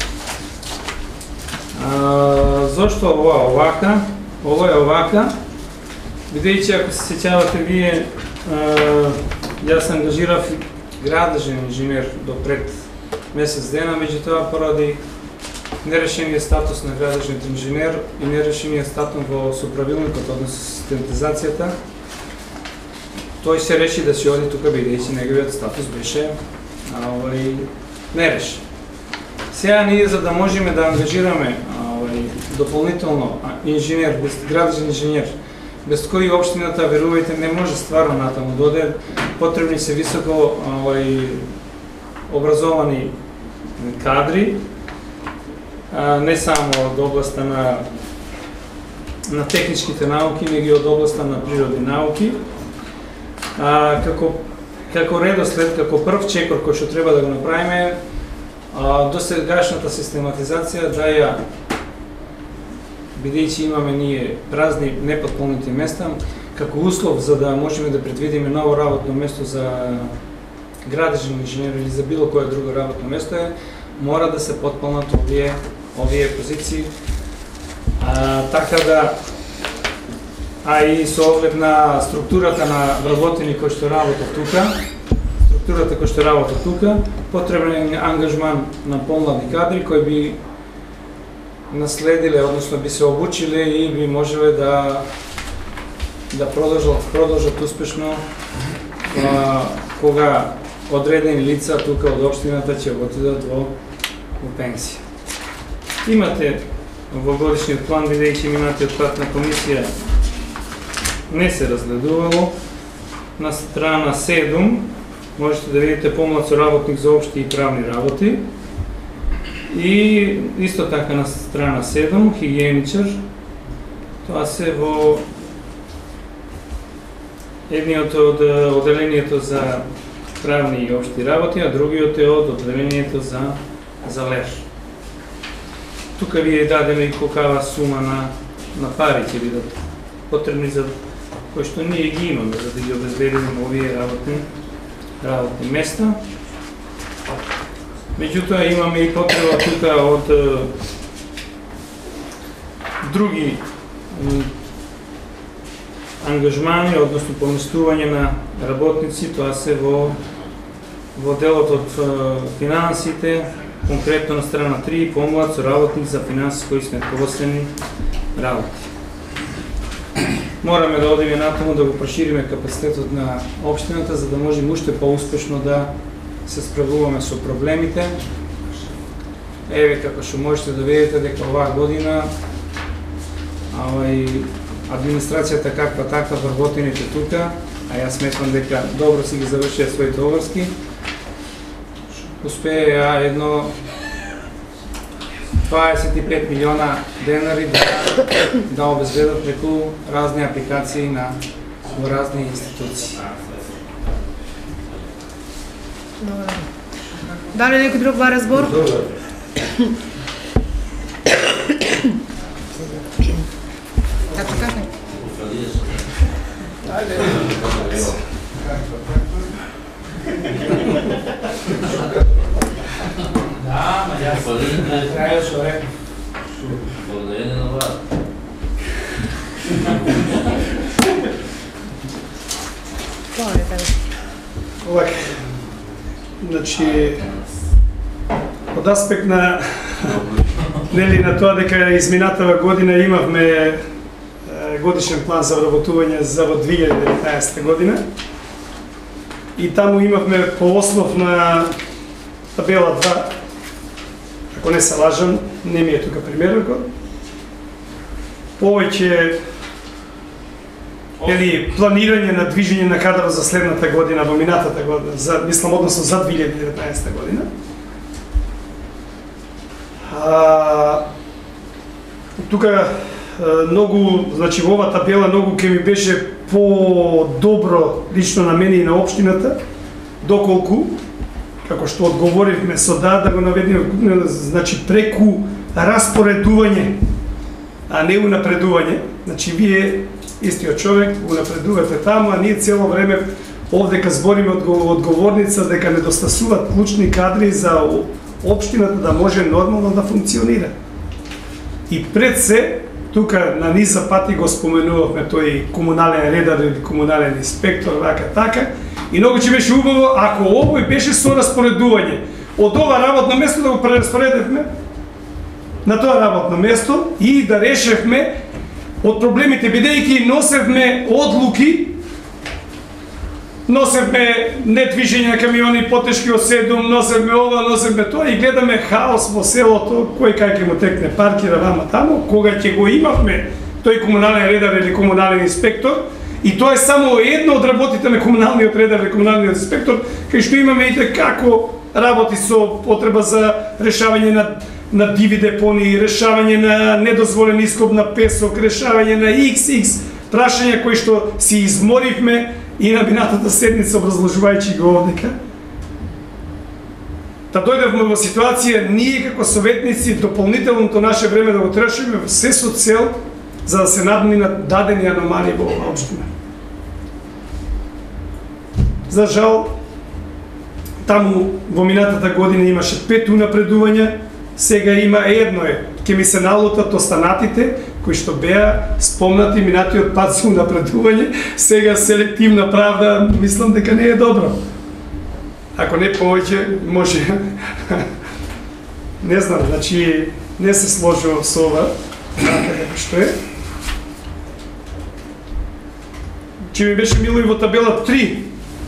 А, зошто ова овака? Ова е овака, бидејќи ако се сеќавате вие, а, јас ангажирав градежен инженер до пред месец дена, меѓутоа поради нерешениот статус на градежниот инженер и нерешениот статус во соправилникот, односно систематизацијата, тој се реши да се оди тука бидејќи неговиот статус беше овој нерешен. Сега ние за да можеме да ангажираме овој дополнително инженер, градежен инженер, без кој општината, верувајте, не може стварно натаму доде, потребни се високо овој образовани кадри, а, не само од областа на на техничките науки, него и од областа на природни науки. А, како како редослед, како прв чекор кој што треба да го направиме, а, до сегашната систематизација да ја, бидејќи имаме ние празни непотполнети места, како услов за да можеме да предвидиме ново работно место за градежен инженер или за било кое друго работно место е, мора да се потполнат овие овие позиции. А, така да, а и со оглед на структурата на вработени кои што работат тука, структурата кои што работат тука, потребен е ангажман на помлади кадри кои би наследиле, односно би се обучиле и би можеле да да продолжат продолжат успешно а, кога одредени лица тука од општината ќе отидат во во пенсија. Имате во годишниот план, бидејќи минатиот пат на комисија не се разгледувало, на страна седум можете да видите помлад соработник за општи и правни работи. И исто така на страна седум, хигиеничар, тоа се во едниот од одделението за правни и општи работи, а другиот е од одделението за за лер. Тука ви е дадена и колкава сума на на пари ќе бидат потребни за кои што ние ги имаме за да ги обезбедиме овие работни работни места. Меѓутоа имаме и потреба тука од други ангажмани, односно поместување на работници, тоа се во во делот од финансите, конкретно на страна три, помлад соработник за финансиски и сметководствени работи. Мораме да одиме натаму да го прошириме капацитетот на општината за да можеме уште поуспешно да се справуваме со проблемите. Еве како што можете да видите дека оваа година овај администрацијата каква таква, вработените тука, а јас сметам дека добро си ги завршија своите обврски, успеа едно дваесет и пет милиона денари да, да обезбедат преку разни апликации на во разни институции. Добре. Дали некој друг бара збор? Така, така. Да, ма јас крајот што реков. значи од аспект на нели на тоа дека изминатава година имавме е, годишен план за вработување за во две илјади и деветнаесетта година и таму имавме по основ на табела два, ако не се лажам, не ми е тука примерокот, повеќе или планирање на движење на кадар за следната година, во минатата година, за, мислам, односно за две илјади и деветнаесетта година. А, тука многу, значи во оваа табела многу ќе ми беше по-добро лично на мене и на општината, доколку, како што одговоривме со да, да го наведеме, значи преку распоредување, а не унапредување. Значи вие истиот човек го напредувате таму, а ние цело време овдека збориме од одговорница дека недостасуваат клучни кадри за општината да може нормално да функционира. И пред се, тука на низа пати го споменувавме тој комунален редар или комунален инспектор, вака така, и многу ќе беше убаво ако овој беше со распоредување. Од ова работно место да го прераспоредевме на тоа работно место и да решевме од проблемите, бидејќи носевме одлуки, носевме недвижење на камиони потешки од седум, носевме ова, носевме тоа и гледаме хаос во селото, кој кај ќе му текне паркира вама таму, кога ќе го имавме тој комунален редар или комунален инспектор, и тоа е само едно од работите на комуналниот редар или комуналниот инспектор, кај што имаме и како работи со потреба за решавање на на диви депонии, решавање на недозволен ископ на песок, решавање на икс икс прашања кои што си изморивме и на минатата седница образложувајќи го овдека. Та дојдевме во ситуација ние како советници дополнителното наше време да го трошиме се со цел за да се надминат дадени аномалии во оваа општина. За жал, таму во минатата година имаше пет унапредувања, сега има едно е, ќе ми се налутат останатите, кои што беа спомнати минатиот пат за унапредување, сега селективна правда, мислам дека не е добро. Ако не повеќе, може... не знам, значи, не се сложува со ова, така што е. Че ми беше мило и во табела три,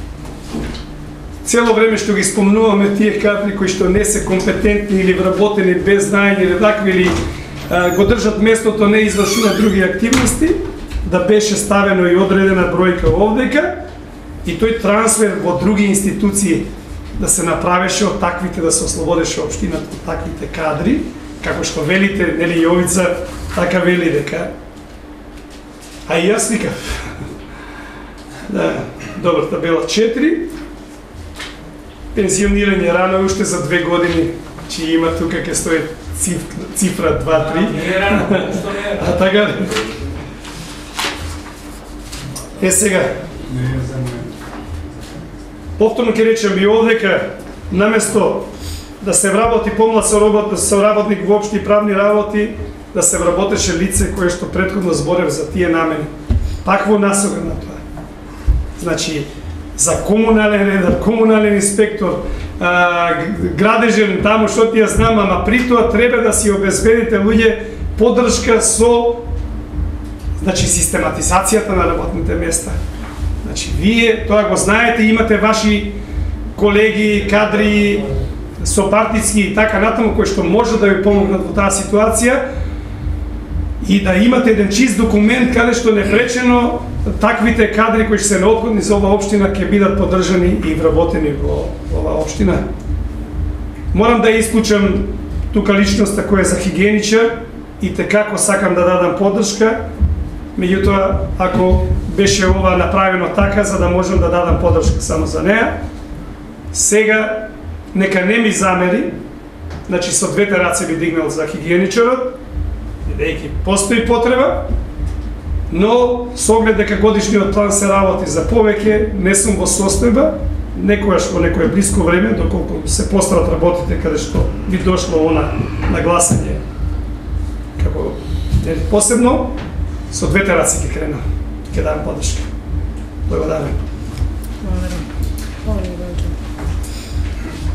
цело време што ги спомнуваме тие кадри кои што не се компетентни или вработени без знаење или такви или а, го држат местото, не извршуваат други активности, да беше ставено и одредена бројка овдека и тој трансфер во други институции да се направеше од таквите, да се ослободеше општината од таквите кадри, како што велите, нели Јовица така вели дека. А и јас викав. Да, добро, табела четири. Пензионирање рано уште за две години, че има тука ке стои цифра два три. Не е рано, што не е рано. А така. Е сега. Повторно ќе речем и овдека, наместо да се вработи помлад соработник во општи правни работи, да се вработеше лице кое што претходно зборев за тие намени. Пак во насока на тоа. Значи, за комунален редар, комунален инспектор, а, градежен таму што ти ја знам, ама при тоа треба да си обезбедите луѓе поддршка со, значи, систематизацијата на работните места. Значи, вие тоа го знаете, имате ваши колеги, кадри, сопартиски и така натаму, кои што може да ви помогнат во таа ситуација и да имате еден чист документ каде што непречено таквите кадри кои се неопходни за оваа општина ќе бидат поддржани и вработени во оваа општина. Морам да исклучам тука личноста која е за хигиеничар и те како сакам да дадам поддршка, меѓутоа ако беше ова направено така за да можам да дадам поддршка само за неа, сега нека не ми замери, значи со двете раце би дигнал за хигиеничарот, бидејќи постои потреба, но со оглед дека годишниот план се работи за повеќе, не сум во состојба, некојаш во некое блиско време, доколку се постарат работите каде што би дошло она на гласање, како посебно, со двете раце ќе кренам, ќе дам поддршка. Благодарам. Благодарам.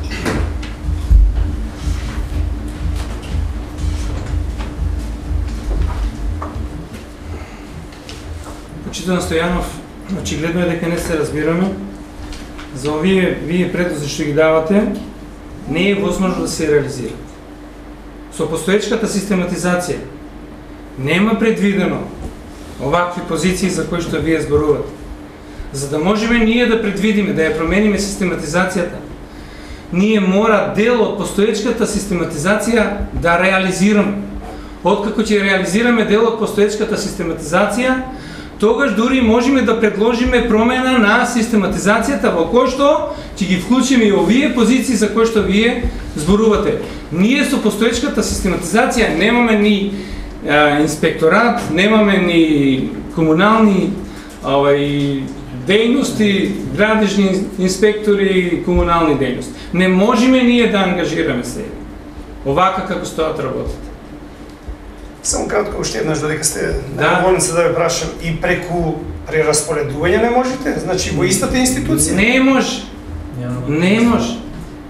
Учител Стојанов, очигледно е дека не се разбираме. За овие вие предлози што ги давате, не е возможно да се реализират. Со постоечката систематизација нема предвидено овакви позиции за кои што вие зборувате. За да можеме ние да предвидиме, да ја промениме систематизацијата, ние мора дел од постоечката систематизација да реализираме. Откако ќе реализираме дел од постоечката систематизација, тогаш дури можеме да предложиме промена на систематизацијата во кој што ќе ги вклучиме и овие позиции за кои што вие зборувате. Ние со постоечката систематизација немаме ни а, инспекторат, немаме ни комунални овај дејности, градежни инспектори, комунални дејности. Не можеме ние да ангажираме се. Овака како стојат работите. Само кратко уште еднаш додека сте Да. на болница да ве прашам, и преку прераспоредување не можете? Значи во истата институција? Не може. Не може.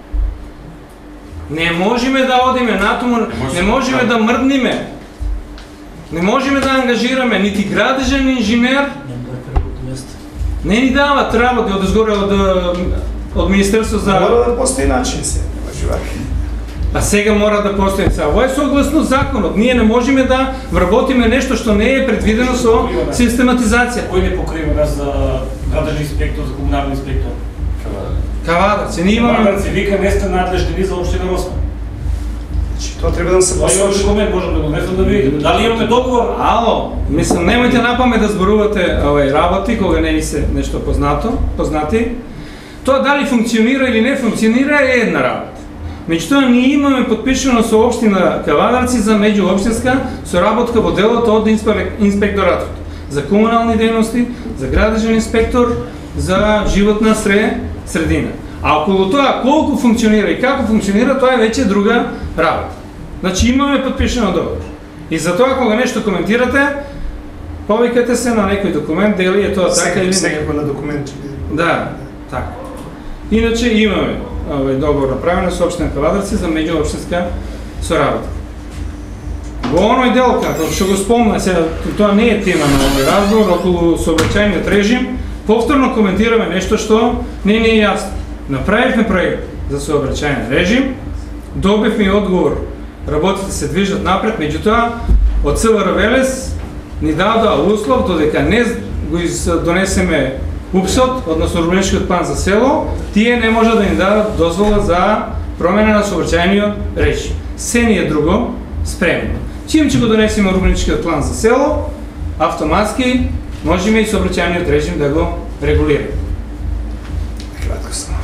Не можеме да одиме натаму, не можеме да мрдниме. Не можеме да ангажираме нити градежен инженер. Не ни дават работи од изгоре од од Министерство за Мора да постои начин се, нема живаки. А сега мора да постои сега. Ова е согласно законот. Ние не можеме да вработиме нешто што не е предвидено со систематизација. Кој не покрива нас за градежни инспектор, за комунални инспектор? Кавадарци, ние имаме... Кавадарци вика не сте надлежни ни за општина Росман. Значи тоа треба да се Това имаме посочи. документ, можем да го внесем да видите. Дали имаме договор? Ало, мислам, немојте напаме да зборувате овај работи кога не ви се нешто познато, познати. Тоа дали функционира или не функционира е една работа. Меѓутоа ние имаме подпишано со општина Кавадарци за меѓуопштинска соработка во делот од инспекторатот за комунални дејности, за градежен инспектор, за животна сре, средина. А околу тоа колку функционира и како функционира, тоа е веќе друга работа. Значи имаме подпишано договор. И за тоа кога нешто коментирате, повикате се на некој документ, дали е тоа така или не. Секако на документ. Да, така. Иначе имаме овој договор направен со општина Кавадарци за меѓуопштинска соработка. Во оној дел, како што го спомна, сега тоа не е тема на овој разговор околу сообраќајниот режим, повторно коментираме нешто што не ни е јасно. Направивме проект за сообраќајен режим, добивме и одговор, работите се движат напред, меѓутоа од ЦВР Велес ни дадоа услов додека не го донесеме УПСот, односно урбанистичкиот план за село, тие не може да ни дадат дозвола за промена на сообраќајниот режим. Се ни е друго спремно. Чим ќе го донесеме урбанистичкиот план за село, автоматски можеме и сообраќајниот режим да го регулираме. Кратко само.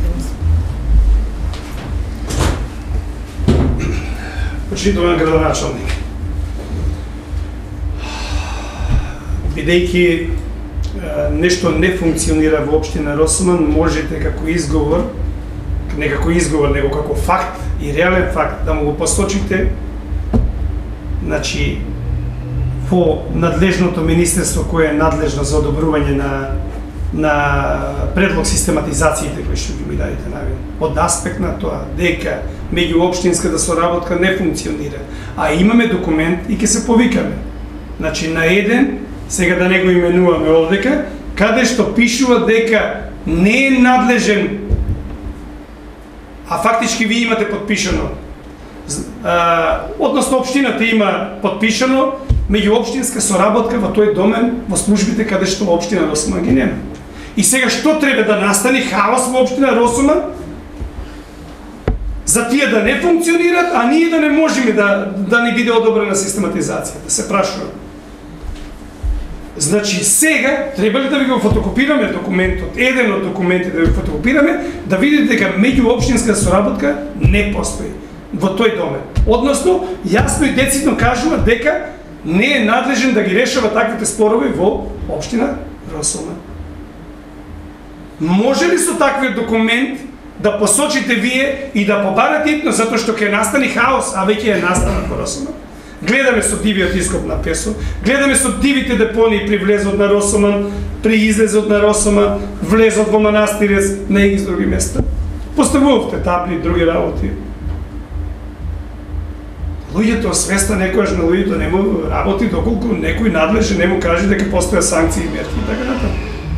Почитуван градоначалник. Бидејќи е, нешто не функционира во општина Росман, можете како изговор, не како изговор, него како факт и реален факт да му го посочите, значи во надлежното министерство кое е надлежно за одобрување на на предлог систематизациите кои што ги ми дадете навин. Од аспект на тоа дека меѓуопштинската соработка не функционира, а имаме документ и ќе се повикаме. Значи на еден, сега да не го именуваме овдека, каде што пишува дека не е надлежен, а фактички ви имате подпишано. А, односно општината има подпишано меѓуопштинска соработка во тој домен во службите каде што општина Росман ги нема. И сега што треба да настани хаос во општина Росман? За тие да не функционират, а ние да не можеме да да не биде одобрена систематизација, да се прашува. Значи сега треба ли да ви го фотокопираме документот, еден од документите да ви фотокопираме, да видите дека меѓуопштинска соработка не постои во тој домен. Односно, јасно и децидно кажува дека не е надлежен да ги решава таквите спорови во општина Росман. Може ли со таквиот документ да посочите вие и да побарате итно, затоа што ќе настани хаос, а веќе е настанал во Росман? Гледаме со дивиот ископ на песо, гледаме со дивите депонии при влезот на Росман, при излезот на Росман, влезот во Манастирец, на и други места. Поставувавте табли и други работи. луѓето свеста некојаш на луѓето не му работи доколку некој надлежен не му каже дека постојат санкции и мерки и така натаму.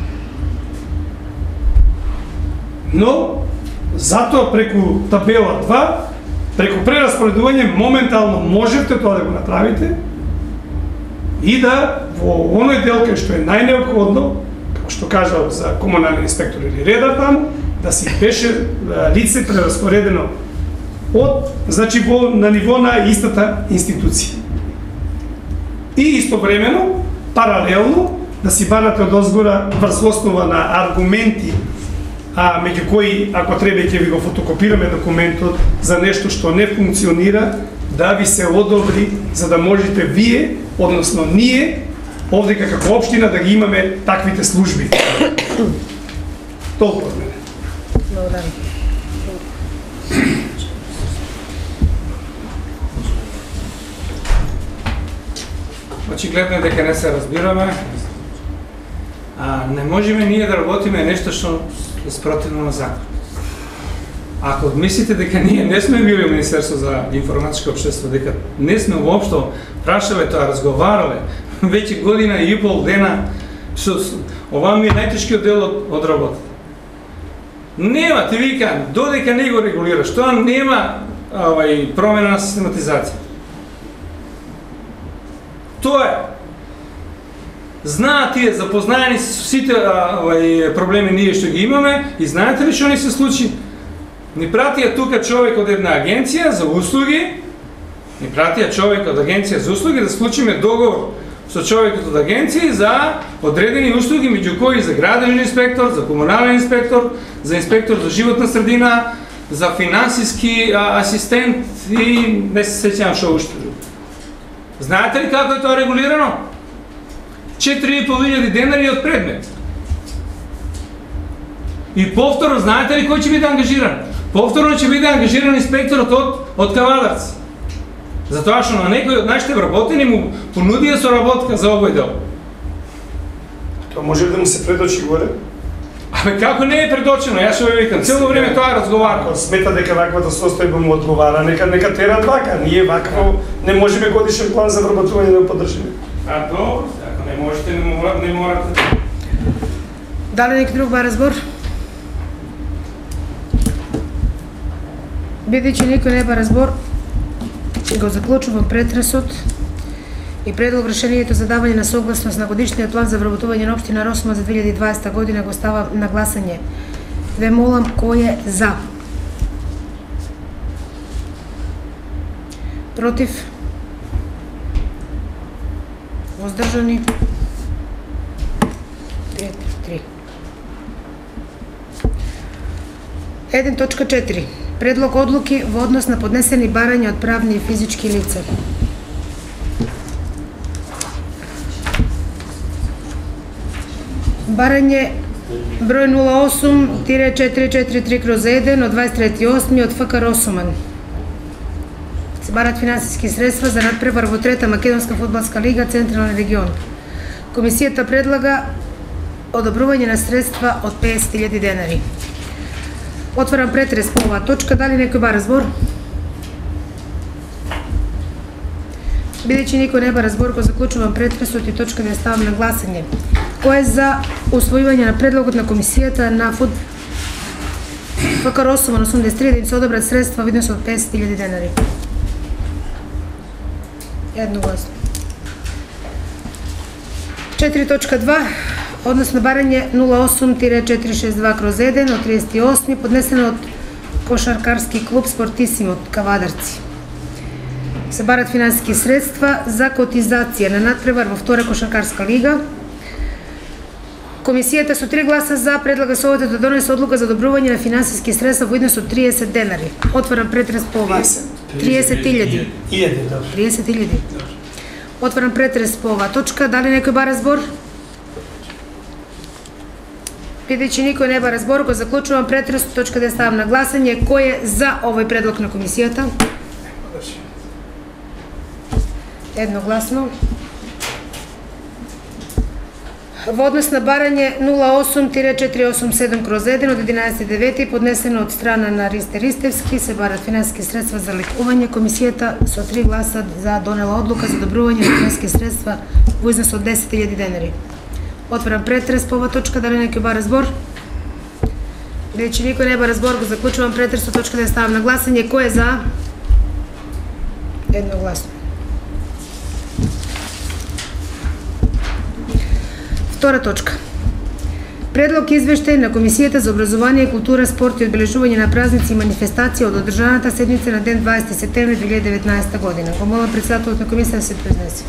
Но затоа преку табела два, преку прераспоредување моментално можете тоа да го направите и да во оној дел кај што е најнеопходно, како што кажа за комунален инспектор или редар таму, да си беше лице прераспоредено од, значи во, на ниво на истата институција. И истовремено, паралелно, да си барате од озгора врз основа на аргументи, а меѓу кои, ако треба, ќе ви го фотокопираме документот за нешто што не функционира, да ви се одобри, за да можете вие, односно ние, овде како општина да ги имаме таквите служби. Толку од мене. Благодарам. Очигледно е дека не се разбираме. А, не можеме ние да работиме нешто што е спротивно на закон. Ако мислите дека ние не сме били во Министерство за информатичко општество, дека не сме воопшто прашале тоа, разговарале, веќе година и пол дена, што ова ми е најтешкиот дел од, од работата. Нема, ти викам, додека не го регулираш, тоа нема овај промена на систематизација. Тоа е. Знаат тие, запознаени со сите овај проблеми ние што ги имаме и знаете ли што ни се случи? Ни пратија тука човек од една агенција за услуги, ни пратија човек од агенција за услуги да склучиме договор со човекот од агенција за одредени услуги, меѓу кои за градежен инспектор, за комунален инспектор, за инспектор за животна средина, за финансиски а, асистент и не се сеќавам што уште. Знаете ли како е тоа регулирано? четири и пол илјади денари од предмет. И повторно, знаете ли кој ќе биде ангажиран? Повторно ќе биде ангажиран инспекторот од, од Кавадарци. Затоа што на некој од нашите вработени му понудија соработка за овој дел. Тоа може да му се предочи горе? Абе како не е предочено, јас што ви викам, цело време тоа разговарам. Ако смета дека ваквата состојба му одговара, нека нека терат вака, ние вакво не можеме годишен план за вработување да го поддржиме. А добро, ако не можете, не морате. Не морате. Дали некој друг ба разбор? Бидејќи никој не ба разбор, го заклучувам претресот и предлог решението за давање на согласност на годишниот план за вработување на општина Росума за две илјади и дваесета година го става на гласање. Ве молам кој е за? Против? Воздржани? три. еден точка четири. Предлог одлуки во однос на поднесени барања од правни и физички лица. Барање број нула осум четири четири три еден од дваесет и трети осми од ФК Росуман. Се барат финансиски средства за надпревар во трета Македонска фудбалска лига Централен регион. Комисијата предлага одобрување на средства од песет илјади денари. Отварам претрес по оваа точка. Дали некој ба разбор? Бидејќи никој не ба разбор, го заклучувам претресот и точка да ја ставам на гласање. Кој е за усвојување на предлогот на комисијата на фуд... ФК Росуман осумдесет и три да им се одобрат средства во износ од песет илјади денари? Едногласно. четири точка два. Однос на барање нула осум четири шест два еден од триесет и осми поднесено од кошаркарски клуб Спортисимо од Кавадарци. Се барат финансиски средства за котизација на надпревар во втора кошаркарска лига. Комисијата со три гласа за предлага Советот да донесе одлука за одобрување на финансиски средства во износ од триесет денари. Отварам претрес по ова. триесет илјади. триесет илјади. Отварам претрес по ова точка. Дали некој ба разбор? Бидејќи никој не ба разбор, го заклучувам претрес, точка да ја ставам на гласање. Кој е за овој предлог на комисијата? Едногласно. Во однос на барање нула осум четири осум седум кроз еден од единаесети девети поднесено од страна на Ристе Ристевски се барат финансиски средства за лекување. Комисијата со три гласа за донела одлука за одобрување на финансиски средства во износ од десет илјади денари. Отварам претрес по оваа точка, дали некој бара збор? Бидејќи никој не бара збор, го заклучувам претрес со точка да ја ставам на гласање. Кој е за? Едногласно. Втора точка. Предлог извештај на Комисијата за образование, култура, спорт и одбележување на празници и манифестации од одржаната седница на ден дваесети септември две илјади и деветнаесета година. Го молам председателот на комисија да се произнесе.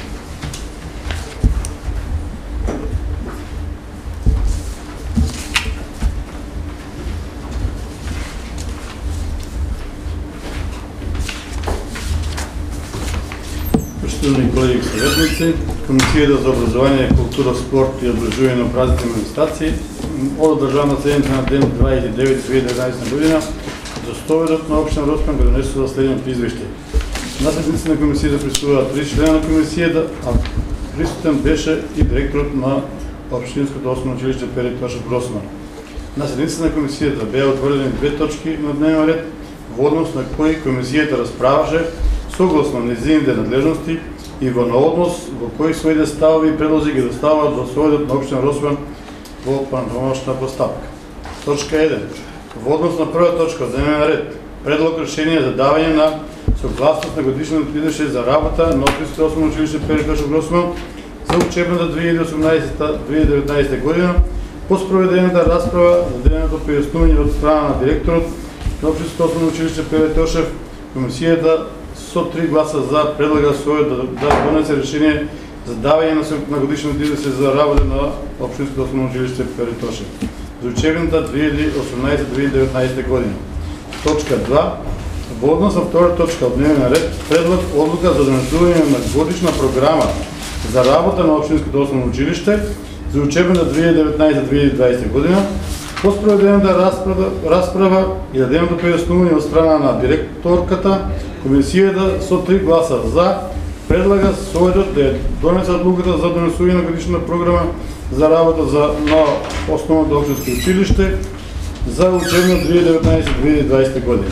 Почитувани колеги и советници, Комисијата за образование, култура, спорт и одбележување на празници и манифестации од одржаната седница на ден дваесет и девети две илјади и деветнаесета година до Советот на општина Росман го донесува следниот извештај. На седница на комисијата присуствуваат три члена на комисијата, а присутен беше и директорот на општинското основно училиште Пери Тошев Росман. На седница на комисијата беа отворени две точки на дневен ред, во однос на кои комисијата расправаше согласно нејзините надлежности и во наоднос во кои своите ставови и предлози ги доставаат до Советот на општина Росман во паномошна постапка. Точка еден. Во однос на прва точка од дневен ред, предлог решение за давање на согласност на годишното извештај за работа на Општинското основно училиште Пери Тошев Росман за учебната две илјади и осумнаесета - две илјади и деветнаесета година по спроведената расправа за деното појаснување од страна на директорот на Општинското основно училиште Пери Тошев, комисијата со три гласа за предлага Советот да, да донесе решение за давање на, на годишното извештај за работа на Општинското основно училиште Пери Тошев за учебната две илјади и осумнаесета - две илјади и деветнаесета година. Точка два. Во однос на втора точка од дневен ред, предлог одлука за донесување на годишна програма за работа на Општинското основно училиште за учебната две илјади и деветнаесета - две илјади и дваесета година по спроведената расправа, расправа и даденото појаснување од страна на директорката, комисијата со три гласа за предлага Советот да ја донесе одлуката за донесување на годишна програма за работа за на основното општинско училиште за учебна две илјади и деветнаесета - две илјади и дваесета година.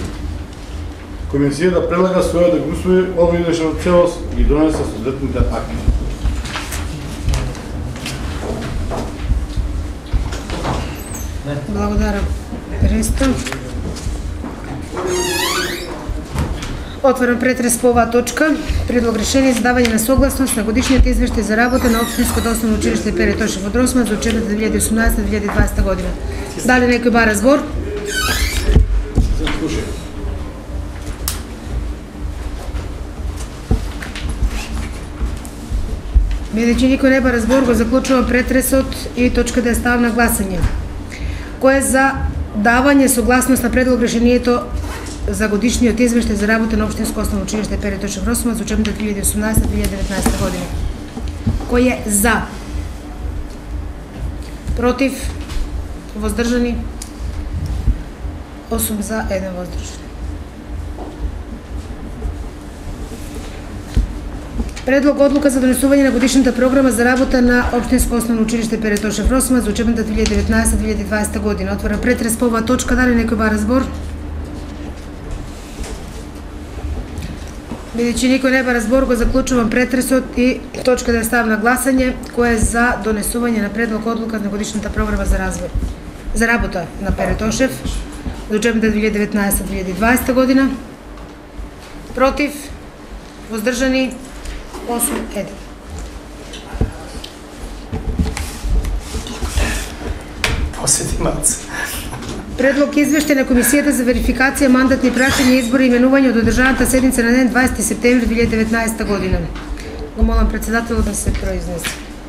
Комисијата предлага Советот да го усвои овој извештај во целост и ги донесе соодветните акти. Благодарам, Ристо. Отварам претрес по оваа точка. Предлог решение за давање на согласност на годишниот извештај за работа на Општинското основно училиште Пери Тошев од Росман за учебната две илјади и осумнаесета - две илјади и дваесета година. Дали некој бара збор? Бидејќи никој не бара збор, го заклучувам претресот и точка да ја ставам на гласање. Кој е за давање согласност на предлог решението за годишниот извештај за работа на Општинско основно училиште Пери Тошев Росман за учебната две илјади и осумнаесета - две илјади и деветнаесета година? Кој е за? Против? Воздржани? осум за, еден воздржан. Предлог одлука за донесување на годишната програма за работа на Општинско основно училиште Пери Тошев Росман за учебната две илјади и деветнаесета - две илјади и дваесета година. Отварам претрес по оваа точка, дали некој бара збор? Бидејќи никој не бара збор, го заклучувам претресот и точка да ја ставам на гласање. Кој е за донесување на предлог одлука на годишната програма за развој за работа на Пери Тошев за учебната две илјади и деветнаесета - две илјади и дваесета година? Против? Воздржани? осум еден. Посетимац. Предлог извештај на Комисијата за верификација, мандатни прашања, избори и именување од одржаната седница на ден дваесети септември две илјади и деветнаесета година. Го молам председателот да се произнесе.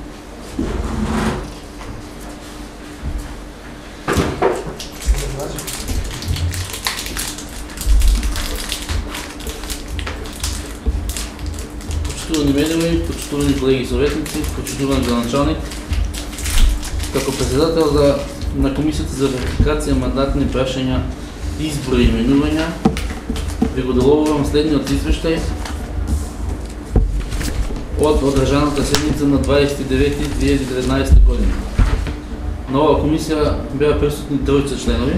Почитувани медиуми, почитувани колеги и советници, почитуван градоначалник, како председател за, на Комисијата за верификација, мандатни прашања, избори и именувања, ви го деловувам следниот извештај од одржаната седница на дваесет и девети две илјади и деветнаесета година. На оваа комисија беа присутни тројца членови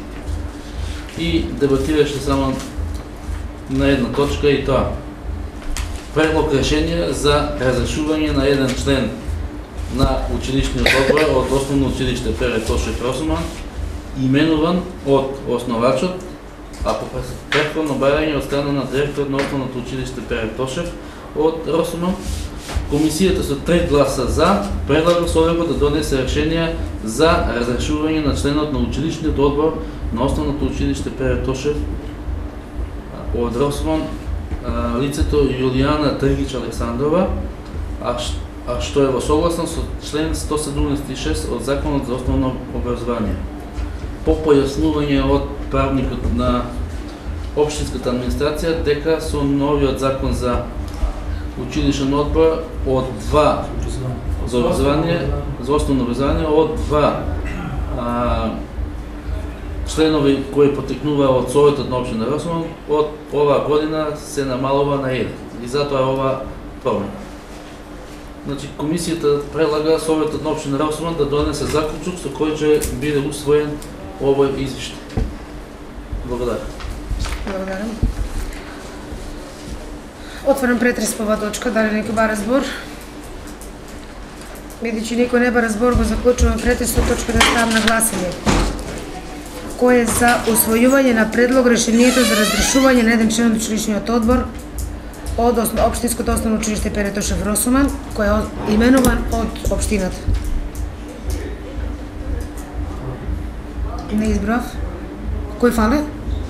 и дебатираше само на една точка, и тоа предлог решение за разрешување на еден член на училишниот одбор од Основно училиште Пере Тошев Росуман, именуван од основачот, а по претходно барање од страна на директорот на Основното училиште Пере Тошев од Росуман. Комисијата со три гласа за предлага Советот да донесе решение за разрешување на членот на училишниот одбор на Основното училиште Пере Тошев од Росуман, лицето Јулијана Тргич Александрова, а што е во согласно со член сто седумдесет и шест од Законот за основно образование. По појаснување од правникот на општинската администрација дека со новиот закон за училишен одбор од два за образование, за основно образование, од два а, членови кои потекнуваа од Советот на општина Росуман, од оваа година се намалува на еден. И затоа е ова промена. Значи, комисијата предлага Советот на општина Росуман да донесе заклучок со кој ќе биде усвоен овој извештај. Благодарам. Благодарам. Отварам претрес по оваа точка. Дали некој бара збор? Бидејќи некој не бара збор, го заклучувам претресот, точка да ставам на гласање. Кој е за усвојување на предлог решението за разрешување на еден член од училишниот одбор од Општинското основно училиште Пере Тошев Росуман, кој е именуван од општината? Не избрав. Кој фале?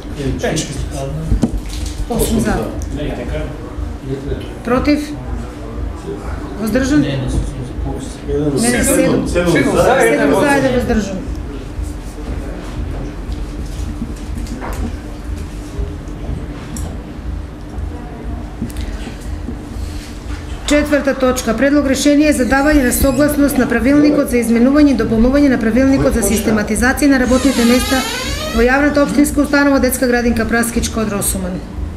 осум за. Против? Воздржан? Не, не, седум. Седум за, еден воздржан. Четврта точка. Предлог решение за давање на согласност на правилникот за изменување и дополнување на правилникот за систематизација на работните места во јавната општинска установа Детска градинка Праскичка од Росуман.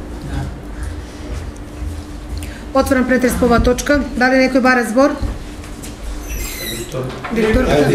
Отварам претрес по оваа точка. Дали некој бара збор? Директорката.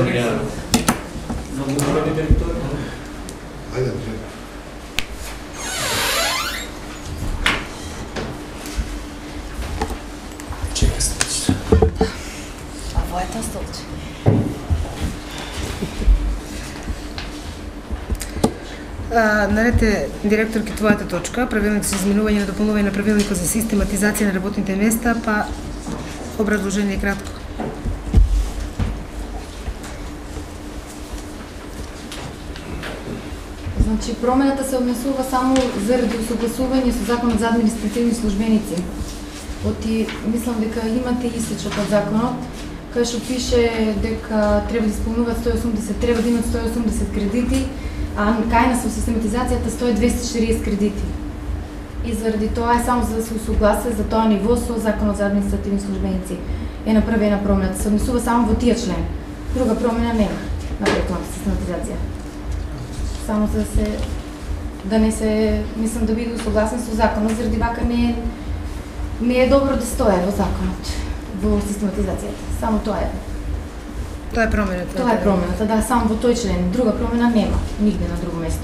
Нарете, директорки, твојата точка, правилник за изменување и дополнување на правилникот за систематизација на работните места, па образложение кратко. Значи, промената се однесува само заради усогласување со Законот за административни службеници. Оти, мислам дека имате истечок од законот, кај што пише дека треба да исполнуваат сто и осумдесет, треба да имат сто и осумдесет кредити, а кај нас во систематизацијата стои двесте и четириесет кредити. И заради тоа е само за да се усогласе за тоа ниво со Законот за административни службеници. Е направена промената. Се однесува само во тие член. Друга промена нема на предходната систематизација. Само за да се да не се, мислам, да биде усогласен со законот, заради вака не е не е добро да стое во законот во систематизацијата. Само тоа е. Тоа е промената. Тоа е промената, да, само во тој член. Друга промена нема, нигде на друго место.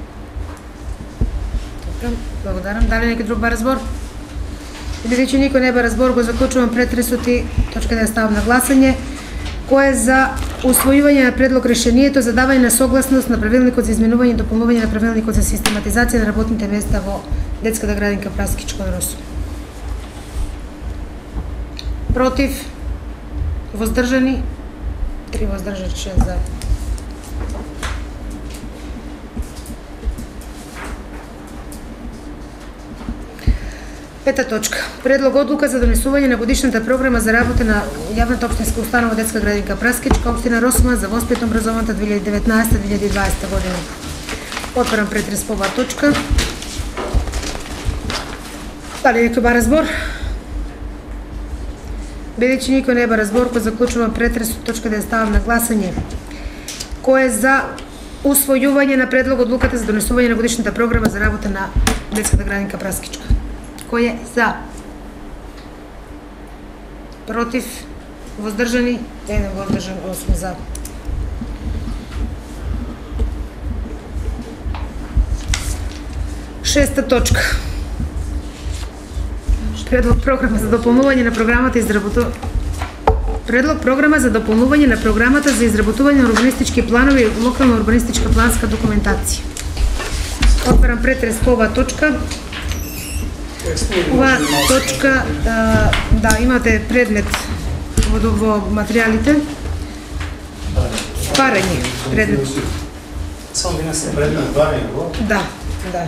Благодарам. Дали некој друг бара збор? Бидејќи никој не бара збор, го заклучувам претресот и точка да ја ставам на гласање. Кој е за усвојување на предлог решението за давање на согласност на правилникот за изменување и дополнување на правилникот за систематизација на работните места во Детската градинка Праскичка од Росуман? Против? Воздржани? Три воздржани, шест за. Пета точка. Предлог одлука за донесување на годишната програма за работа на јавната општинска установа Детска градинка Праскичка, општина Росуман за воспитно образованата две илјади и деветнаесета две илјади и дваесета година. Отварам претрес по оваа точка. Дали некој бара збор? Бидејќи никој не бара збор, кој заклучувам претрес од точка да ја ставам на гласање. Кој е за усвојување на предлог одлуката за донесување на годишната програма за работа на Детската градинка Праскичка? Кој е за? Против? Воздржани? еден воздржан, осум за. Шеста точка. Предлог програма за дополнување на програмата изработување Предлог програма за дополнување на програмата за изработување на урбанистички планови и локална урбанистичка планска документација. Отварам претрес по оваа точка. Оваа точка, да, да, имате предмет во, во материјалите. Барање, предмет. Само ви се Предмет барање, во? Да, да.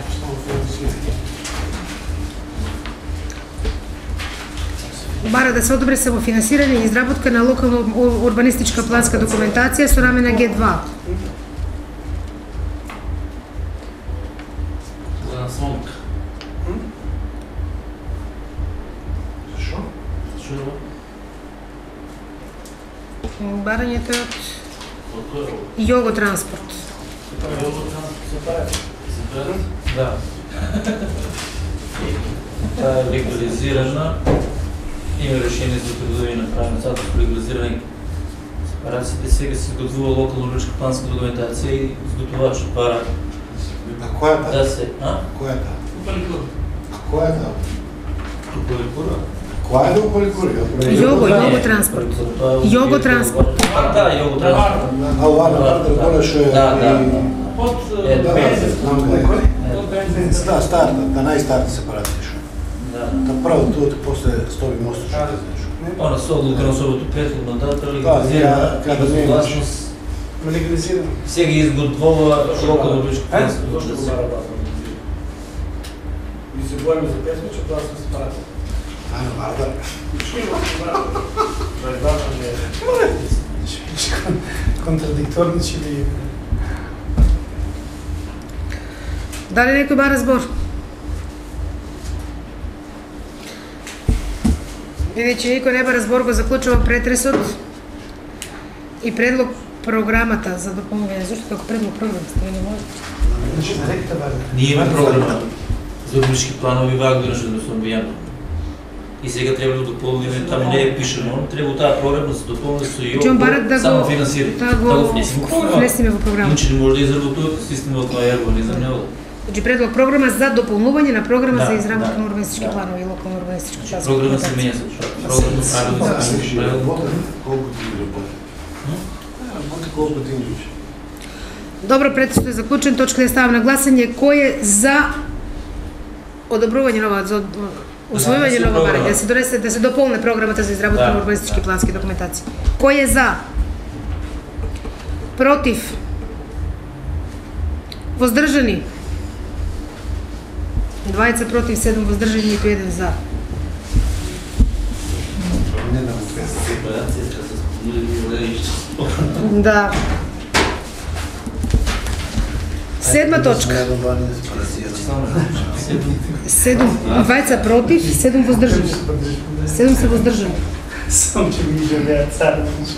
Бара да се одобри самофинансирање и изработка на локална урбанистичка планска документација со намена Г два. За смонк. Зашо? Што е? Барањето е од Јого транспорт. Да. Таа е легализирана. Има решение за трудови направено цялото легализиране. Сепарациите сега се изготвува локална урбанистичка планска документација и изготвуваш пара. А која е таа? Да се, а? Која е таа? Поликура. А која е таа? Поликура. Која е до поликура? Јого, Јого транспорт. Јого транспорт. А, да, Јого транспорт. А ова на Бартер Коле што е... Да, да. Под Е, Да, бензин. знам кај е. Под бензин. Ста, старта, та најстарта сепарација што. Да. Та прво тоа после стови мост што е знаеш. Она со одлука на собото претходно дата Да, легализирана каде не согласност. легализирано. Сега изготвува локална урбанистичка планска Зошто го документација. бара база? И се боиме за песме, че тоа сме сепарација. Ајде, Бартер. Контрадикторни ќе би... Дали некој бара збор? Бидејќи никој не бара збор, го заклучувам претресот и предлог програмата за дополнување. Зошто како предлог програма сте не може? Значи, нареките бара. Ние имаме програма за урбанистички планови во Агдора што да се објавно. И сега треба да дополниме, таму не е пишано, треба таа програма да се дополни со Значи, он барат да ЈОКО, само го- финансирање. да го внесеме во програма. внесеме во програма. Иначе не може да изработува системот на урбанизам нема. Значи предлог програма за дополнување на програма Да, за изработка да, на урбанистички да. планови и локална урбанистичка планска Програма се документација. менја со програма правилно се менја. Колку ти работи? Работи колку ти индиш? Добро, претресот е заклучен, точка да ставам на гласање. Кој е за одобрување на ова, за усвојување Да, на ова програма. барање, да се донесе, да се дополне програмата за изработка Да, на урбанистички да. плански документации. Кој е за? Против? Воздржани? двајца против, седум воздржани, ниту еден за. Не да Сепарација се спомнили Да. Седма точка. Седум, двајца против, седум воздржани. Седум се воздржани. Сам ќе ми живеа цар.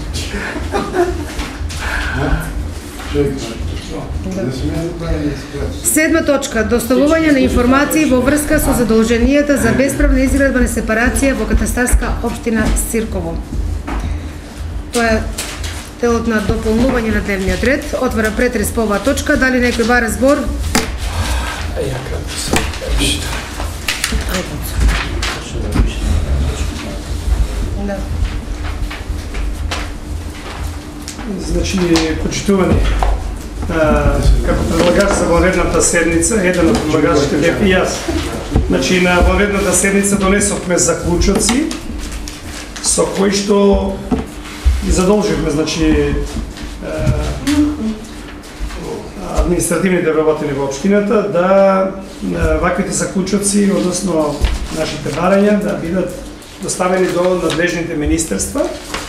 Човек, не сме направени сепарација. Седма точка. Доставување на информации во врска со задолженијата за бесправна изградба на сепарација во катастарска општина Цирково. Тоа е делот на дополнување на дневниот ред. Отвара претрес по оваа точка. Дали некој бара збор? Ја како се пишете. Да. Значи, почитувани, а, како предлагач за вонредната седница, еден од предлагачите бев и јас. Значи, на вонредната седница донесовме заклучоци со кои што ги задолживме, значи, а, административните работени во општината да а, ваквите заклучоци, односно нашите барања, да бидат доставени до надлежните министерства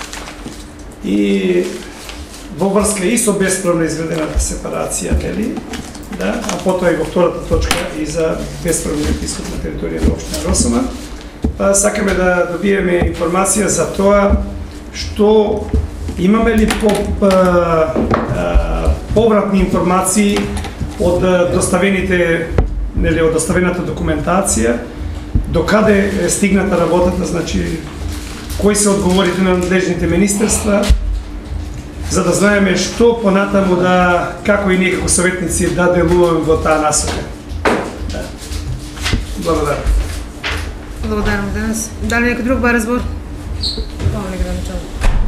и во врска и со бесправно изградената сепарација, нели? Да, а потоа и во втората точка и за бесправниот исход на територија на општина Росома. Па сакаме да добиеме информација за тоа што имаме ли по, а, а, повратни информации од а, доставените, нели, од доставената документација, до каде е стигната работата, значи кои се одговорите на надлежните министерства, за да знаеме што понатаму да, како и ние како советници да делуваме во таа насока. Да. Благодарам. Благодарам денес. Дали некој друг ба разбор? Тоа нека да начало.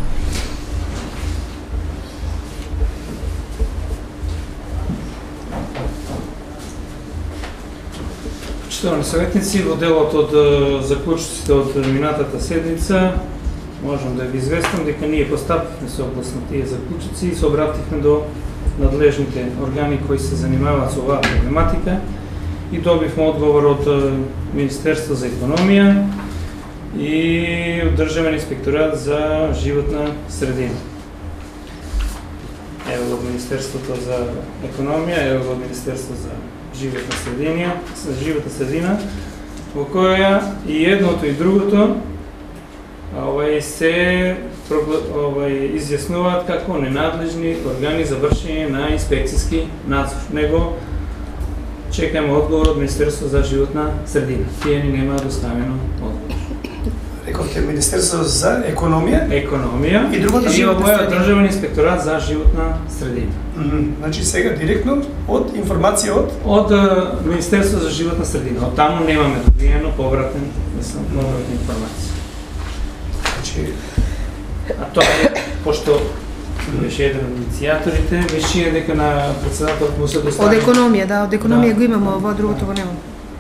Почитувани советници, во делот од заклучоците од минатата седница, можам да ви известам дека ние постапивме согласно тие заклучоци и се обративме до надлежните органи кои се занимаваат со оваа проблематика и добивме одговор од Министерство за економија и од Државен инспекторат за животна средина. Ево од Министерството за економија, ево од Министерство за животна средина, за животна средина, во која и едното и другото овај се овај изјаснуваат како ненадлежни органи за вршење на инспекцијски надзор. Него чекаме одговор од Министерство за животна средина. Тие ни нема доставено одговор. Рековте Министерство за економија? Економија и другото и животна овој средина. Државен инспекторат за животна средина. Mm -hmm. Значи сега директно од информација од од Министерство за животна средина. Од таму немаме добиено повратен, мислам, повратна информација. Значи, а тоа е пошто беше еден од иницијаторите, беше дека на председателот му се достави. Од економија, да, од економија Да. го имаме, ова другото го немаме.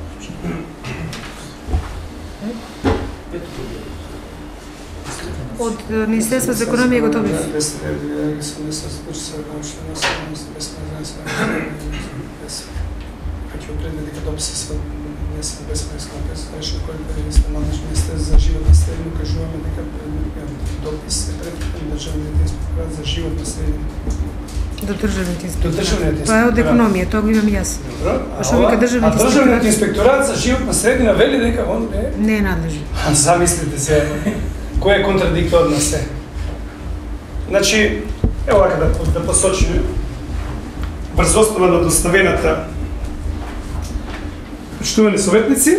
Од Министерство за економија го добив. за животна средина, кажуваме дека допис е пред Државниот инспекторат за животна средина. До државниот инспекторат. До државниот Тоа е од инспекторат. економија, тоа го имам јас. Добро. А што вика државниот А Државниот инспекторат за животна средина вели дека он е не е надлежен. Замислите се, кој е контрадикторно се. Значи, ево вака да, да посочиме, врз основа на доставената почитувани советници,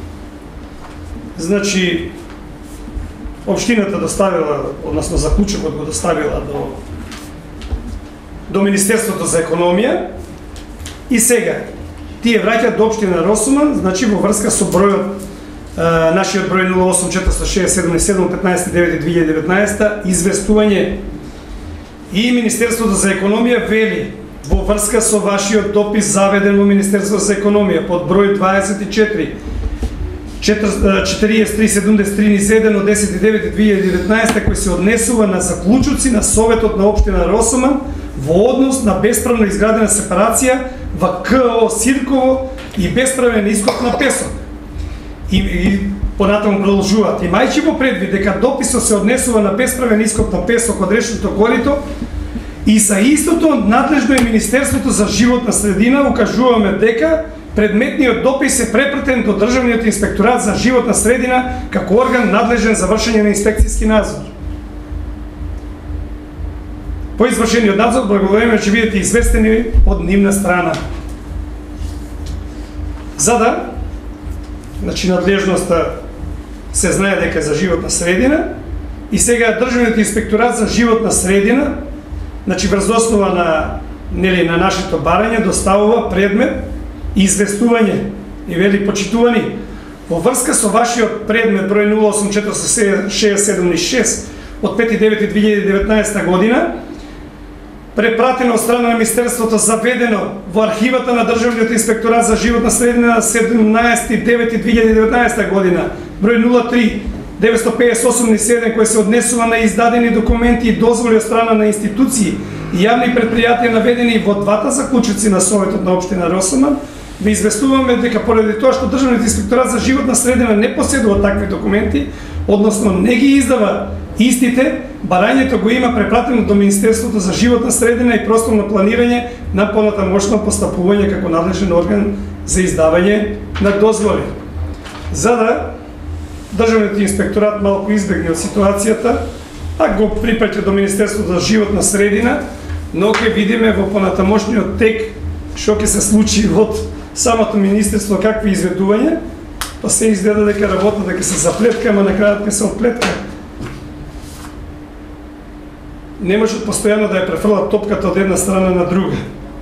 значи, општината доставила, односно заклучокот го доставила до до Министерството за економија и сега тие враќаат до општина Росуман, значи во врска со бројот нашиот број нула осум четириста шеесет седум седум петнаесет девети две илјади и деветнаесета известување и Министерството за економија вели во врска со вашиот допис заведен во Министерството за економија под број дваесет и четири четириесет три седумдесет три низ еден од десети девети две илјади и деветнаесета кој се однесува на заклучоци на Советот на општина Росуман во однос на бесправно изградена сепарација во КО Сирково и бесправен ископ на песок. И, и понатаму продолжуваат. Имајќи во предвид дека дописот се однесува на бесправен ископ на песок од речното корито и за истото надлежно е Министерството за животна средина, укажуваме дека предметниот допис е препратен до Државниот инспекторат за животна средина како орган надлежен за вршење на инспекцијски надзор. По извршениот надзор благоволеме ќе бидете известени од нивна страна. За да, значи надлежноста се знае дека е за животна средина и сега Државниот инспекторат за животна средина, значи врз основа на нели на нашето барање доставува предмет и известување и вели почитувани во врска со вашиот предмет број нула осум четириста шеесет седум шест од пети девети две илјади и деветнаесета година, препратено од страна на Министерството, заведено во архивата на Државниот инспекторат за животна средина на седумнаесети девети две илјади и деветнаесета година, број нула три деветстотини петдесет и осум низ седем, кој се однесува на издадени документи и дозволи од страна на институции и јавни предпријатија наведени во двата заклучоци на Советот на општина Росуман, ви известуваме дека поради тоа што Државниот инспекторат за животна средина не поседува такви документи, односно не ги издава истите, барањето го има препратено до Министерството за животна средина и просторно планирање на понатамошно постапување како надлежен орган за издавање на дозволи. За да Државниот инспекторат малку избегне од ситуацијата, а го припреќа до Министерството за животна средина, но ќе видиме во понатамошниот тек што ќе се случи од самото министерство, какви изведување, па се изгледа дека работата ќе се заплетка, ама на крајот ќе се отплетка. не можат постојано да ја префрлат топката од една страна на друга.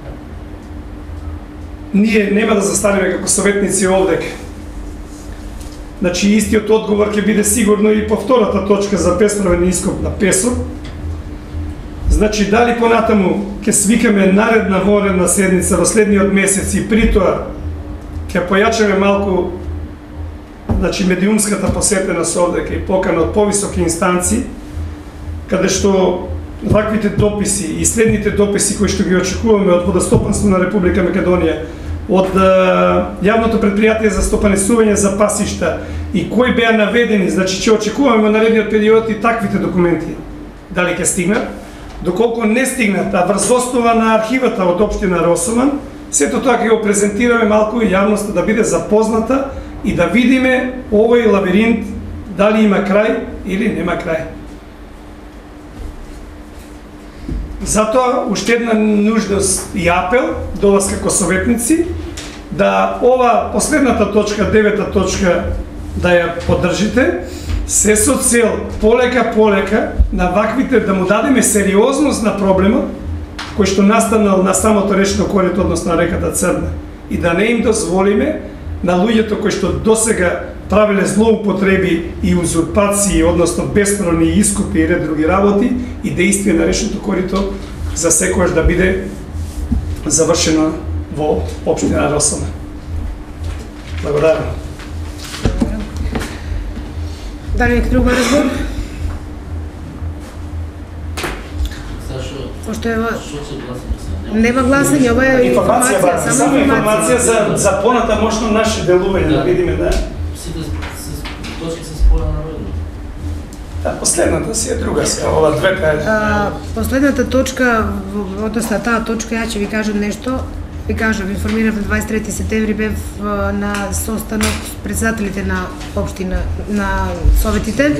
Ние нема да застанеме како советници овдека. Значи, истиот одговор ќе биде сигурно и по втората точка за бесправен ископ на песок. Значи, дали понатаму ќе свикаме наредна воредна седница во следниот месец и при тоа ќе појачаме малку, значи, медиумската посетеност овдека и покана од повисоки инстанции, каде што ваквите дописи и следните дописи кои што ги очекуваме од Водостопанство на Република Македонија, од јавното предпријатие за стопанисување за пасишта и кои беа наведени, значи ќе очекуваме во наредниот период и таквите документи. Дали ќе стигнат? Доколку не стигнат, а врз основа на архивата од општина Росоман, сето тоа ќе го презентираме малку и јавноста да биде запозната и да видиме овој лабиринт дали има крај или нема крај. Затоа, уште една нужност и апел до вас како советници, да ова последната точка, девета точка, да ја поддржите, се со цел полека-полека на ваквите да му дадеме сериозност на проблемот кој што настанал на самото речно корито, односно на реката Црна, и да не им дозволиме на луѓето кои што досега правиле злоупотреби и узурпации, односно бесправни искупи и ред други работи, и действие на речното корито за секојаш да биде завршено во општина Росома. Благодарам. Дали нека друг разговор? Пошто е нема гласање, ова е информација, информација само информација за за понатамошно наше делување, да видиме, да. Сите точки се споја на редно. Да, последната си е друга сега, ова двете е. Последната точка, односно таа точка, ја ќе ви кажам нешто. Ви кажам, информирав на дваесет и трети септември бев на состанок с председателите на општина, на советите.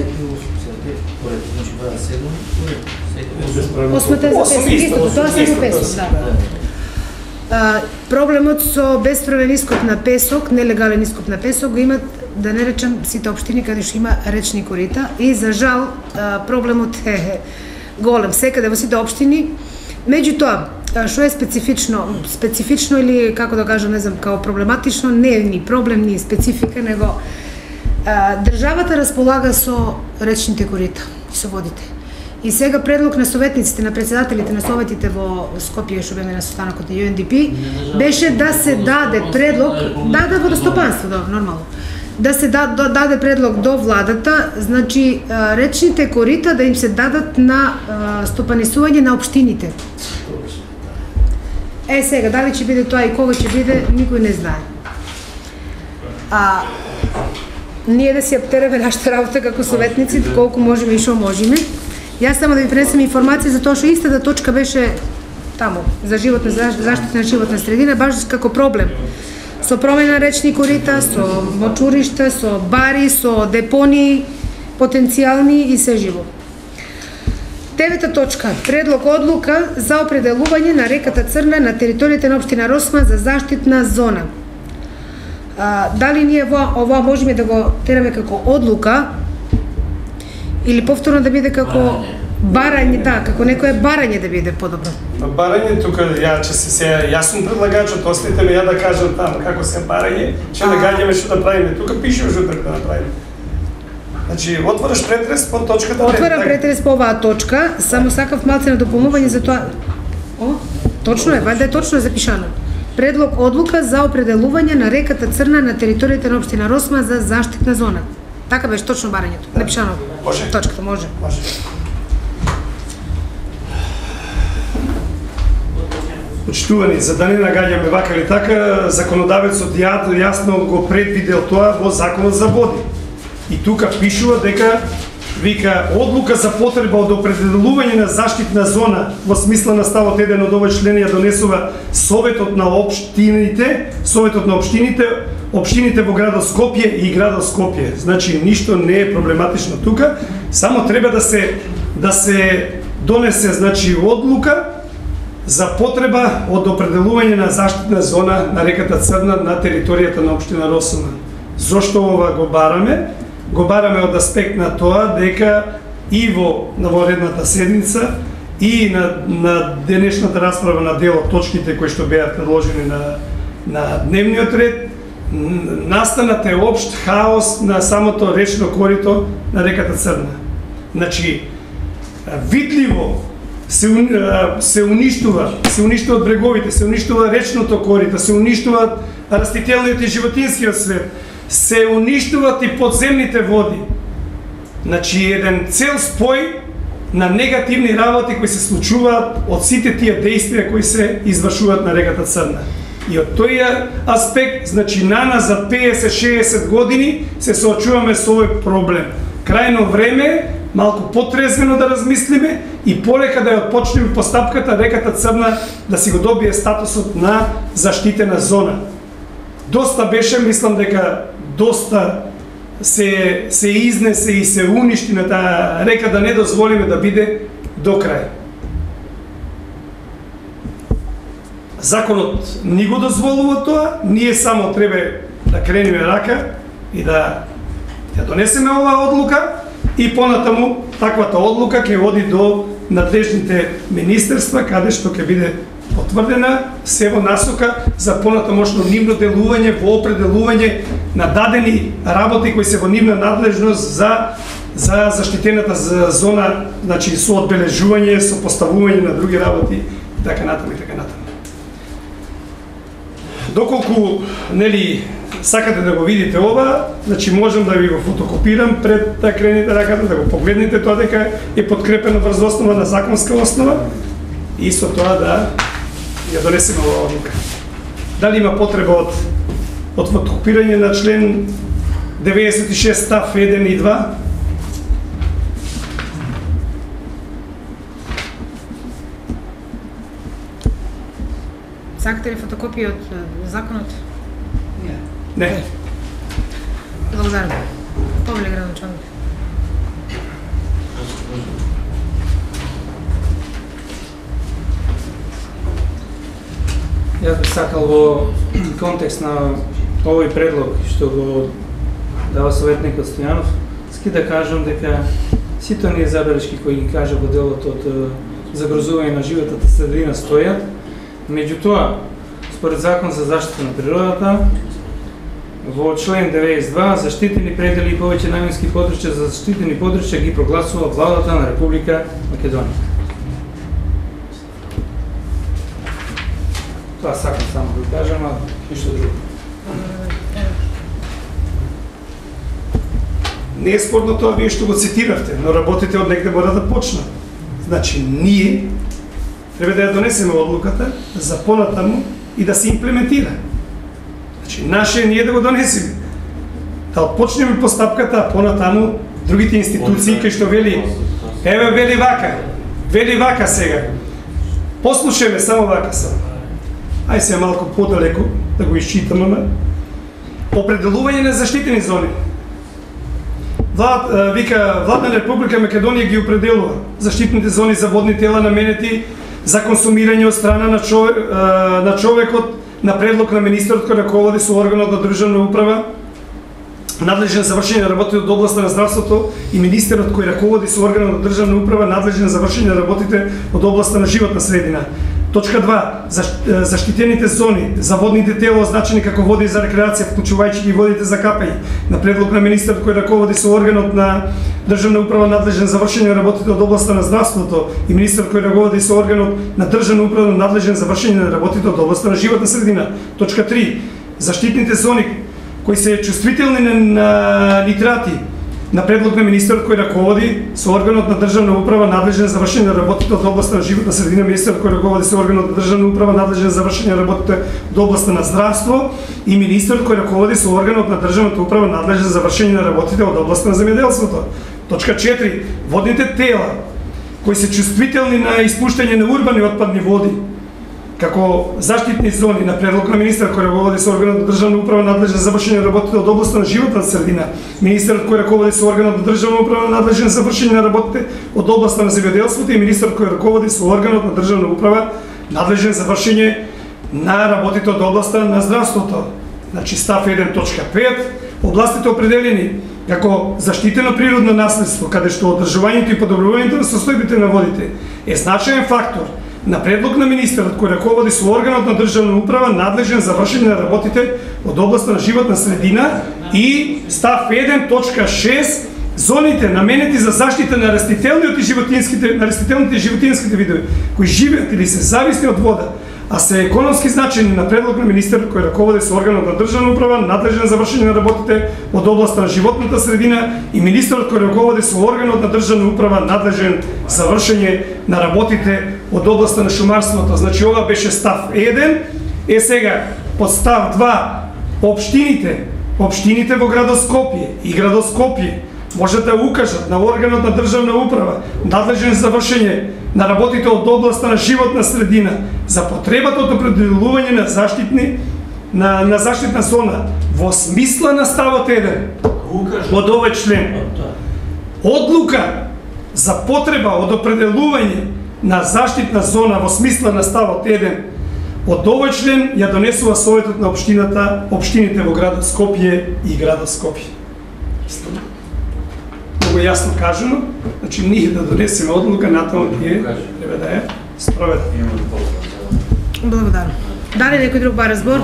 Осмата е за песок, истото, тоа се за песок, да. Проблемот со бесправен ископ на песок, нелегален ископ на песок, го имат, да не речем, сите општини каде што има речни корита, и за жал проблемот е голем секаде во сите општини. Меѓутоа, што е специфично, специфично или како да кажам, не знам, као проблематично, не е ни проблем, ни специфика, него а, државата располага со речните корита и со водите. И сега предлог на советниците, на председателите на советите во Скопје, што беме на состанокот на Ю Ен Ди Пи, беше да се даде предлог, да, да, водостопанство, да, нормално, да се да, да, даде предлог до владата, значи речните корита да им се дадат на а, стопанисување на општините. Е, сега, дали ќе биде тоа и кога ќе биде, никој не знае. А, ние да си аптераме нашата работа како советници, колку можеме и што можеме. Јас само да ви пренесам информација за тоа што истата точка беше таму, за животна, заштита на животна средина, баш како проблем. Со промена речни корита, со мочуришта, со бари, со депонии, потенцијални и се живо. Девета точка. Предлог одлука за определување на реката Црна на територијата на општина Росма за заштитна зона. А, дали ние ова, ова можеме да го тераме како одлука или повторно да биде како барање, да, како некое барање да биде подобро? Барање, тука ја че се се јас сум предлагачот, оставите ме ја да кажам таму како се барање, че нагаѓаме што да правиме. Тука пише што да направиме. Значи, отвораш претрес по точката. Отварам претрес по оваа точка, само сакав малце на дополнување за тоа. О, точно е, вајде е точно запишано. Предлог одлука за определување на реката Црна на територијата на општина Росма за заштитна зона. Така беше точно барањето. Напишано. Може. Точката може. Може. Почитувани, за да не нагаѓаме вака или така, законодавецот јасно го предвидел тоа во Законот за води. И тука пишува дека вика одлука за потреба од определување на заштитна зона во смисла на ставот еден од овој член ја донесува Советот на општините, Советот на општините, општините во градот Скопје и градот Скопје. Значи ништо не е проблематично тука, само треба да се да се донесе значи одлука за потреба од определување на заштитна зона на реката Црна на територијата на општина Росома. Зошто ова го бараме? Го бараме од аспект на тоа дека и во новоредната седница и на, на денешната расправа на дел од точките кои што беа предложени на, на дневниот ред, настанат е општ хаос на самото речно корито на реката Црна. Значи, видливо се, се уништува, се уништуваат бреговите, се уништува речното корито, се уништуваат растителниот и животинскиот свет, се уништуваат и подземните води. Значи, еден цел спој на негативни работи кои се случуваат од сите тие действија кои се извршуваат на реката Црна. И од тој аспект, значи, нана за петдесет-шеесет години се соочуваме со овој проблем. Крајно време, малку потрезвено да размислиме и полека да ја отпочнеме постапката реката Црна да си го добие статусот на заштитена зона. Доста беше, мислам дека доста се, се изнесе и се уништи на таа река, да не дозволиме да биде до крај. Законот ни го дозволува тоа, ние само треба да кренеме рака и да ја донесеме оваа одлука и понатаму таквата одлука ќе води до надлежните министерства каде што ќе биде потврдена се во насока за понатамошно нивно делување во определување на дадени работи кои се во нивна надлежност за за заштитената зона, значи со одбележување, со поставување на други работи и така натаму и така натаму. Доколку, нели, сакате да го видите ова, значи можам да ви го фотокопирам пред да кренете раката, да го погледнете тоа дека е подкрепено врз основа на законска основа и со тоа да ја донесеме оваа одлука. Дали има потреба од од фотокопирање на член деветдесет и шест став еден и два? Сакате ли фотокопија од законот? Не. Не. Благодарам. Повеле градоначалник. Јас би сакал во контекст на овој предлог што го дава советникот Стојанов, ски да кажам дека сите оние забелешки кои ги кажа во делот од загрозување на животната средина стојат. Меѓутоа, според Закон за заштита на природата, во член деветдесет и два заштитени предели и повеќе наменски подручја за заштитени подручја ги прогласува владата на Република Македонија. Тоа сакам само да кажам, а ништо друго. Не е спорно тоа вие што го цитиравте, но работите од негде мора да почнат. Значи, ние треба да ја донесеме одлуката за понатаму и да се имплементира. Значи, наше е ние да го донесеме. Да почнеме постапката, а понатаму другите институции кои што вели, еве вели вака, вели вака сега. Послушаме само вака само. Ај се малку подалеку да го исчитаме. Определување на заштитени зони. Влад, вика, Влад на Република Македонија ги определува заштитните зони за водни тела наменети за консумирање од страна на, човек, на човекот на предлог на министерот кој раководи со органот на државна управа, надлежен за вршење на работите од областа на здравството и министерот кој раководи со органот на државна управа надлежен за вршење на работите од областа на животна средина. Точка два. Заштитените зони за водните тела означени како води за рекреација, вклучувајќи ги водите за капање, на предлог на министерот кој раководи со органот на државна управа надлежен за вршење на работите од областа на здравството и министерот кој раководи со органот на државна управа надлежен за вршење на работите од областа на животна средина. Точка три. Заштитните зони кои се чувствителни на нитрати, на предлог на министерот кој раководи со органот на државна управа надлежен за вршење на работите од областа на животна средина, министерот кој раководи со органот на државна управа надлежен за вршење на работите од областа на здравство и министерот кој раководи со органот на државната управа надлежен за вршење на работите од областа на земјоделството. Точка четири. Водните тела кои се чувствителни на испуштање на урбани отпадни води, како заштитни зони на предлог на министерот кој раководи со органот на државна управа надлежен за вршење на работите од областа на животна средина, министерот кој раководи со органот на државна управа надлежен за вршење на работите од областа на земјоделството и министерот кој раководи со органот на државна управа надлежен за вршење на работите од областа на здравството. Значи став еден точка пет. областите определени како заштитено природно наследство, каде што одржувањето и подобрувањето на состојбите на водите е значаен фактор, на предлог на министерот кој раководи со органот на државна управа надлежен за вршење на работите од областа на животна средина и став еден точка шест зоните наменети за заштита на растителниот и животинските на растителните и животинските видови кои живеат или се зависни од вода, а се економски значени на предлог на министерот кој раководи со органот на државна управа надлежен за вршење на работите од областа на животната средина и министерот кој раководи со органот на државна управа надлежен за вршење на работите од областа на шумарството. Значи ова беше став еден. Е сега под став два општините, општините во градот Скопје и градот Скопје можат да укажат на органот на државна управа надлежен за вршење на работите од областа на животна средина за потребата од определување на заштитни на, на заштитна зона во смисла на ставот еден од овој член. Одлука за потреба од определување на заштитна зона во смисла на ставот еден од овој член ја донесува Советот на општината, општините во градот Скопје и градот Скопје. Много јасно кажано, значи ние да донесеме одлука, натаму тие треба да ја спроведат. Благодарам. Дали некој друг бара збор?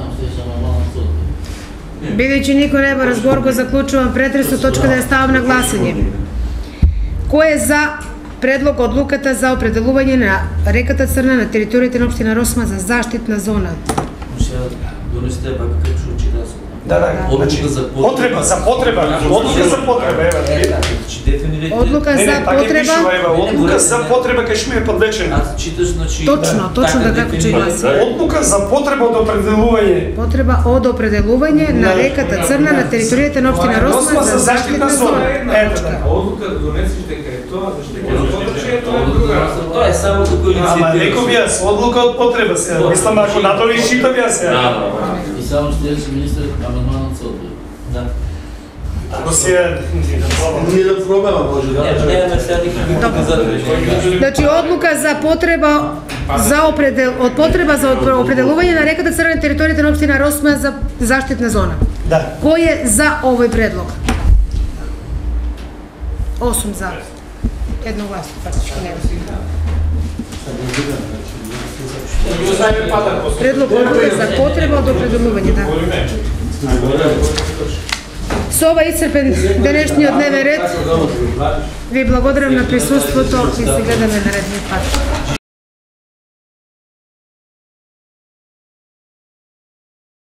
Бидејќи никој не бара збор, го заклучувам претресот, точка да ја ставам на гласање. Кој е за предлог одлуката за определување на реката Црна на територијата на општина Росма за заштитна зона? Донесете пак како што читав. Да, да, значи, потреба, за потреба, одлука за потреба, ева, Одлука за потреба. Одлука за потреба кај што ми е подвечено. А читаш, значи... Точно, точно така како че гласи. Одлука за потреба од определување. Потреба од определување на реката Црна на територијата на општина Росма за заштитна зона. Ето така. Одлука да донесете кај тоа, зашто ќе подраче тоа е друга. Тоа е само како иницијатива. Ама реков јас, одлука од потреба сега. Мислам ако надолу и читав јас сега. И само што јас министер амандманот се одбија. Да. Ако си е... Ние да пробаме, може да. Немаме сега никакви доказателства. Значи одлука за потреба за определ од потреба за определување на реката Црна на територијата на општина Росма за заштитна зона. Да. Кој е за овој предлог? осум за. Едногласно, фактички нема. Предлог одлука за потреба од определување, да. Со ова исцрпен денешниот дневен ред. Ви благодарам на присуството и се гледаме наредниот пат.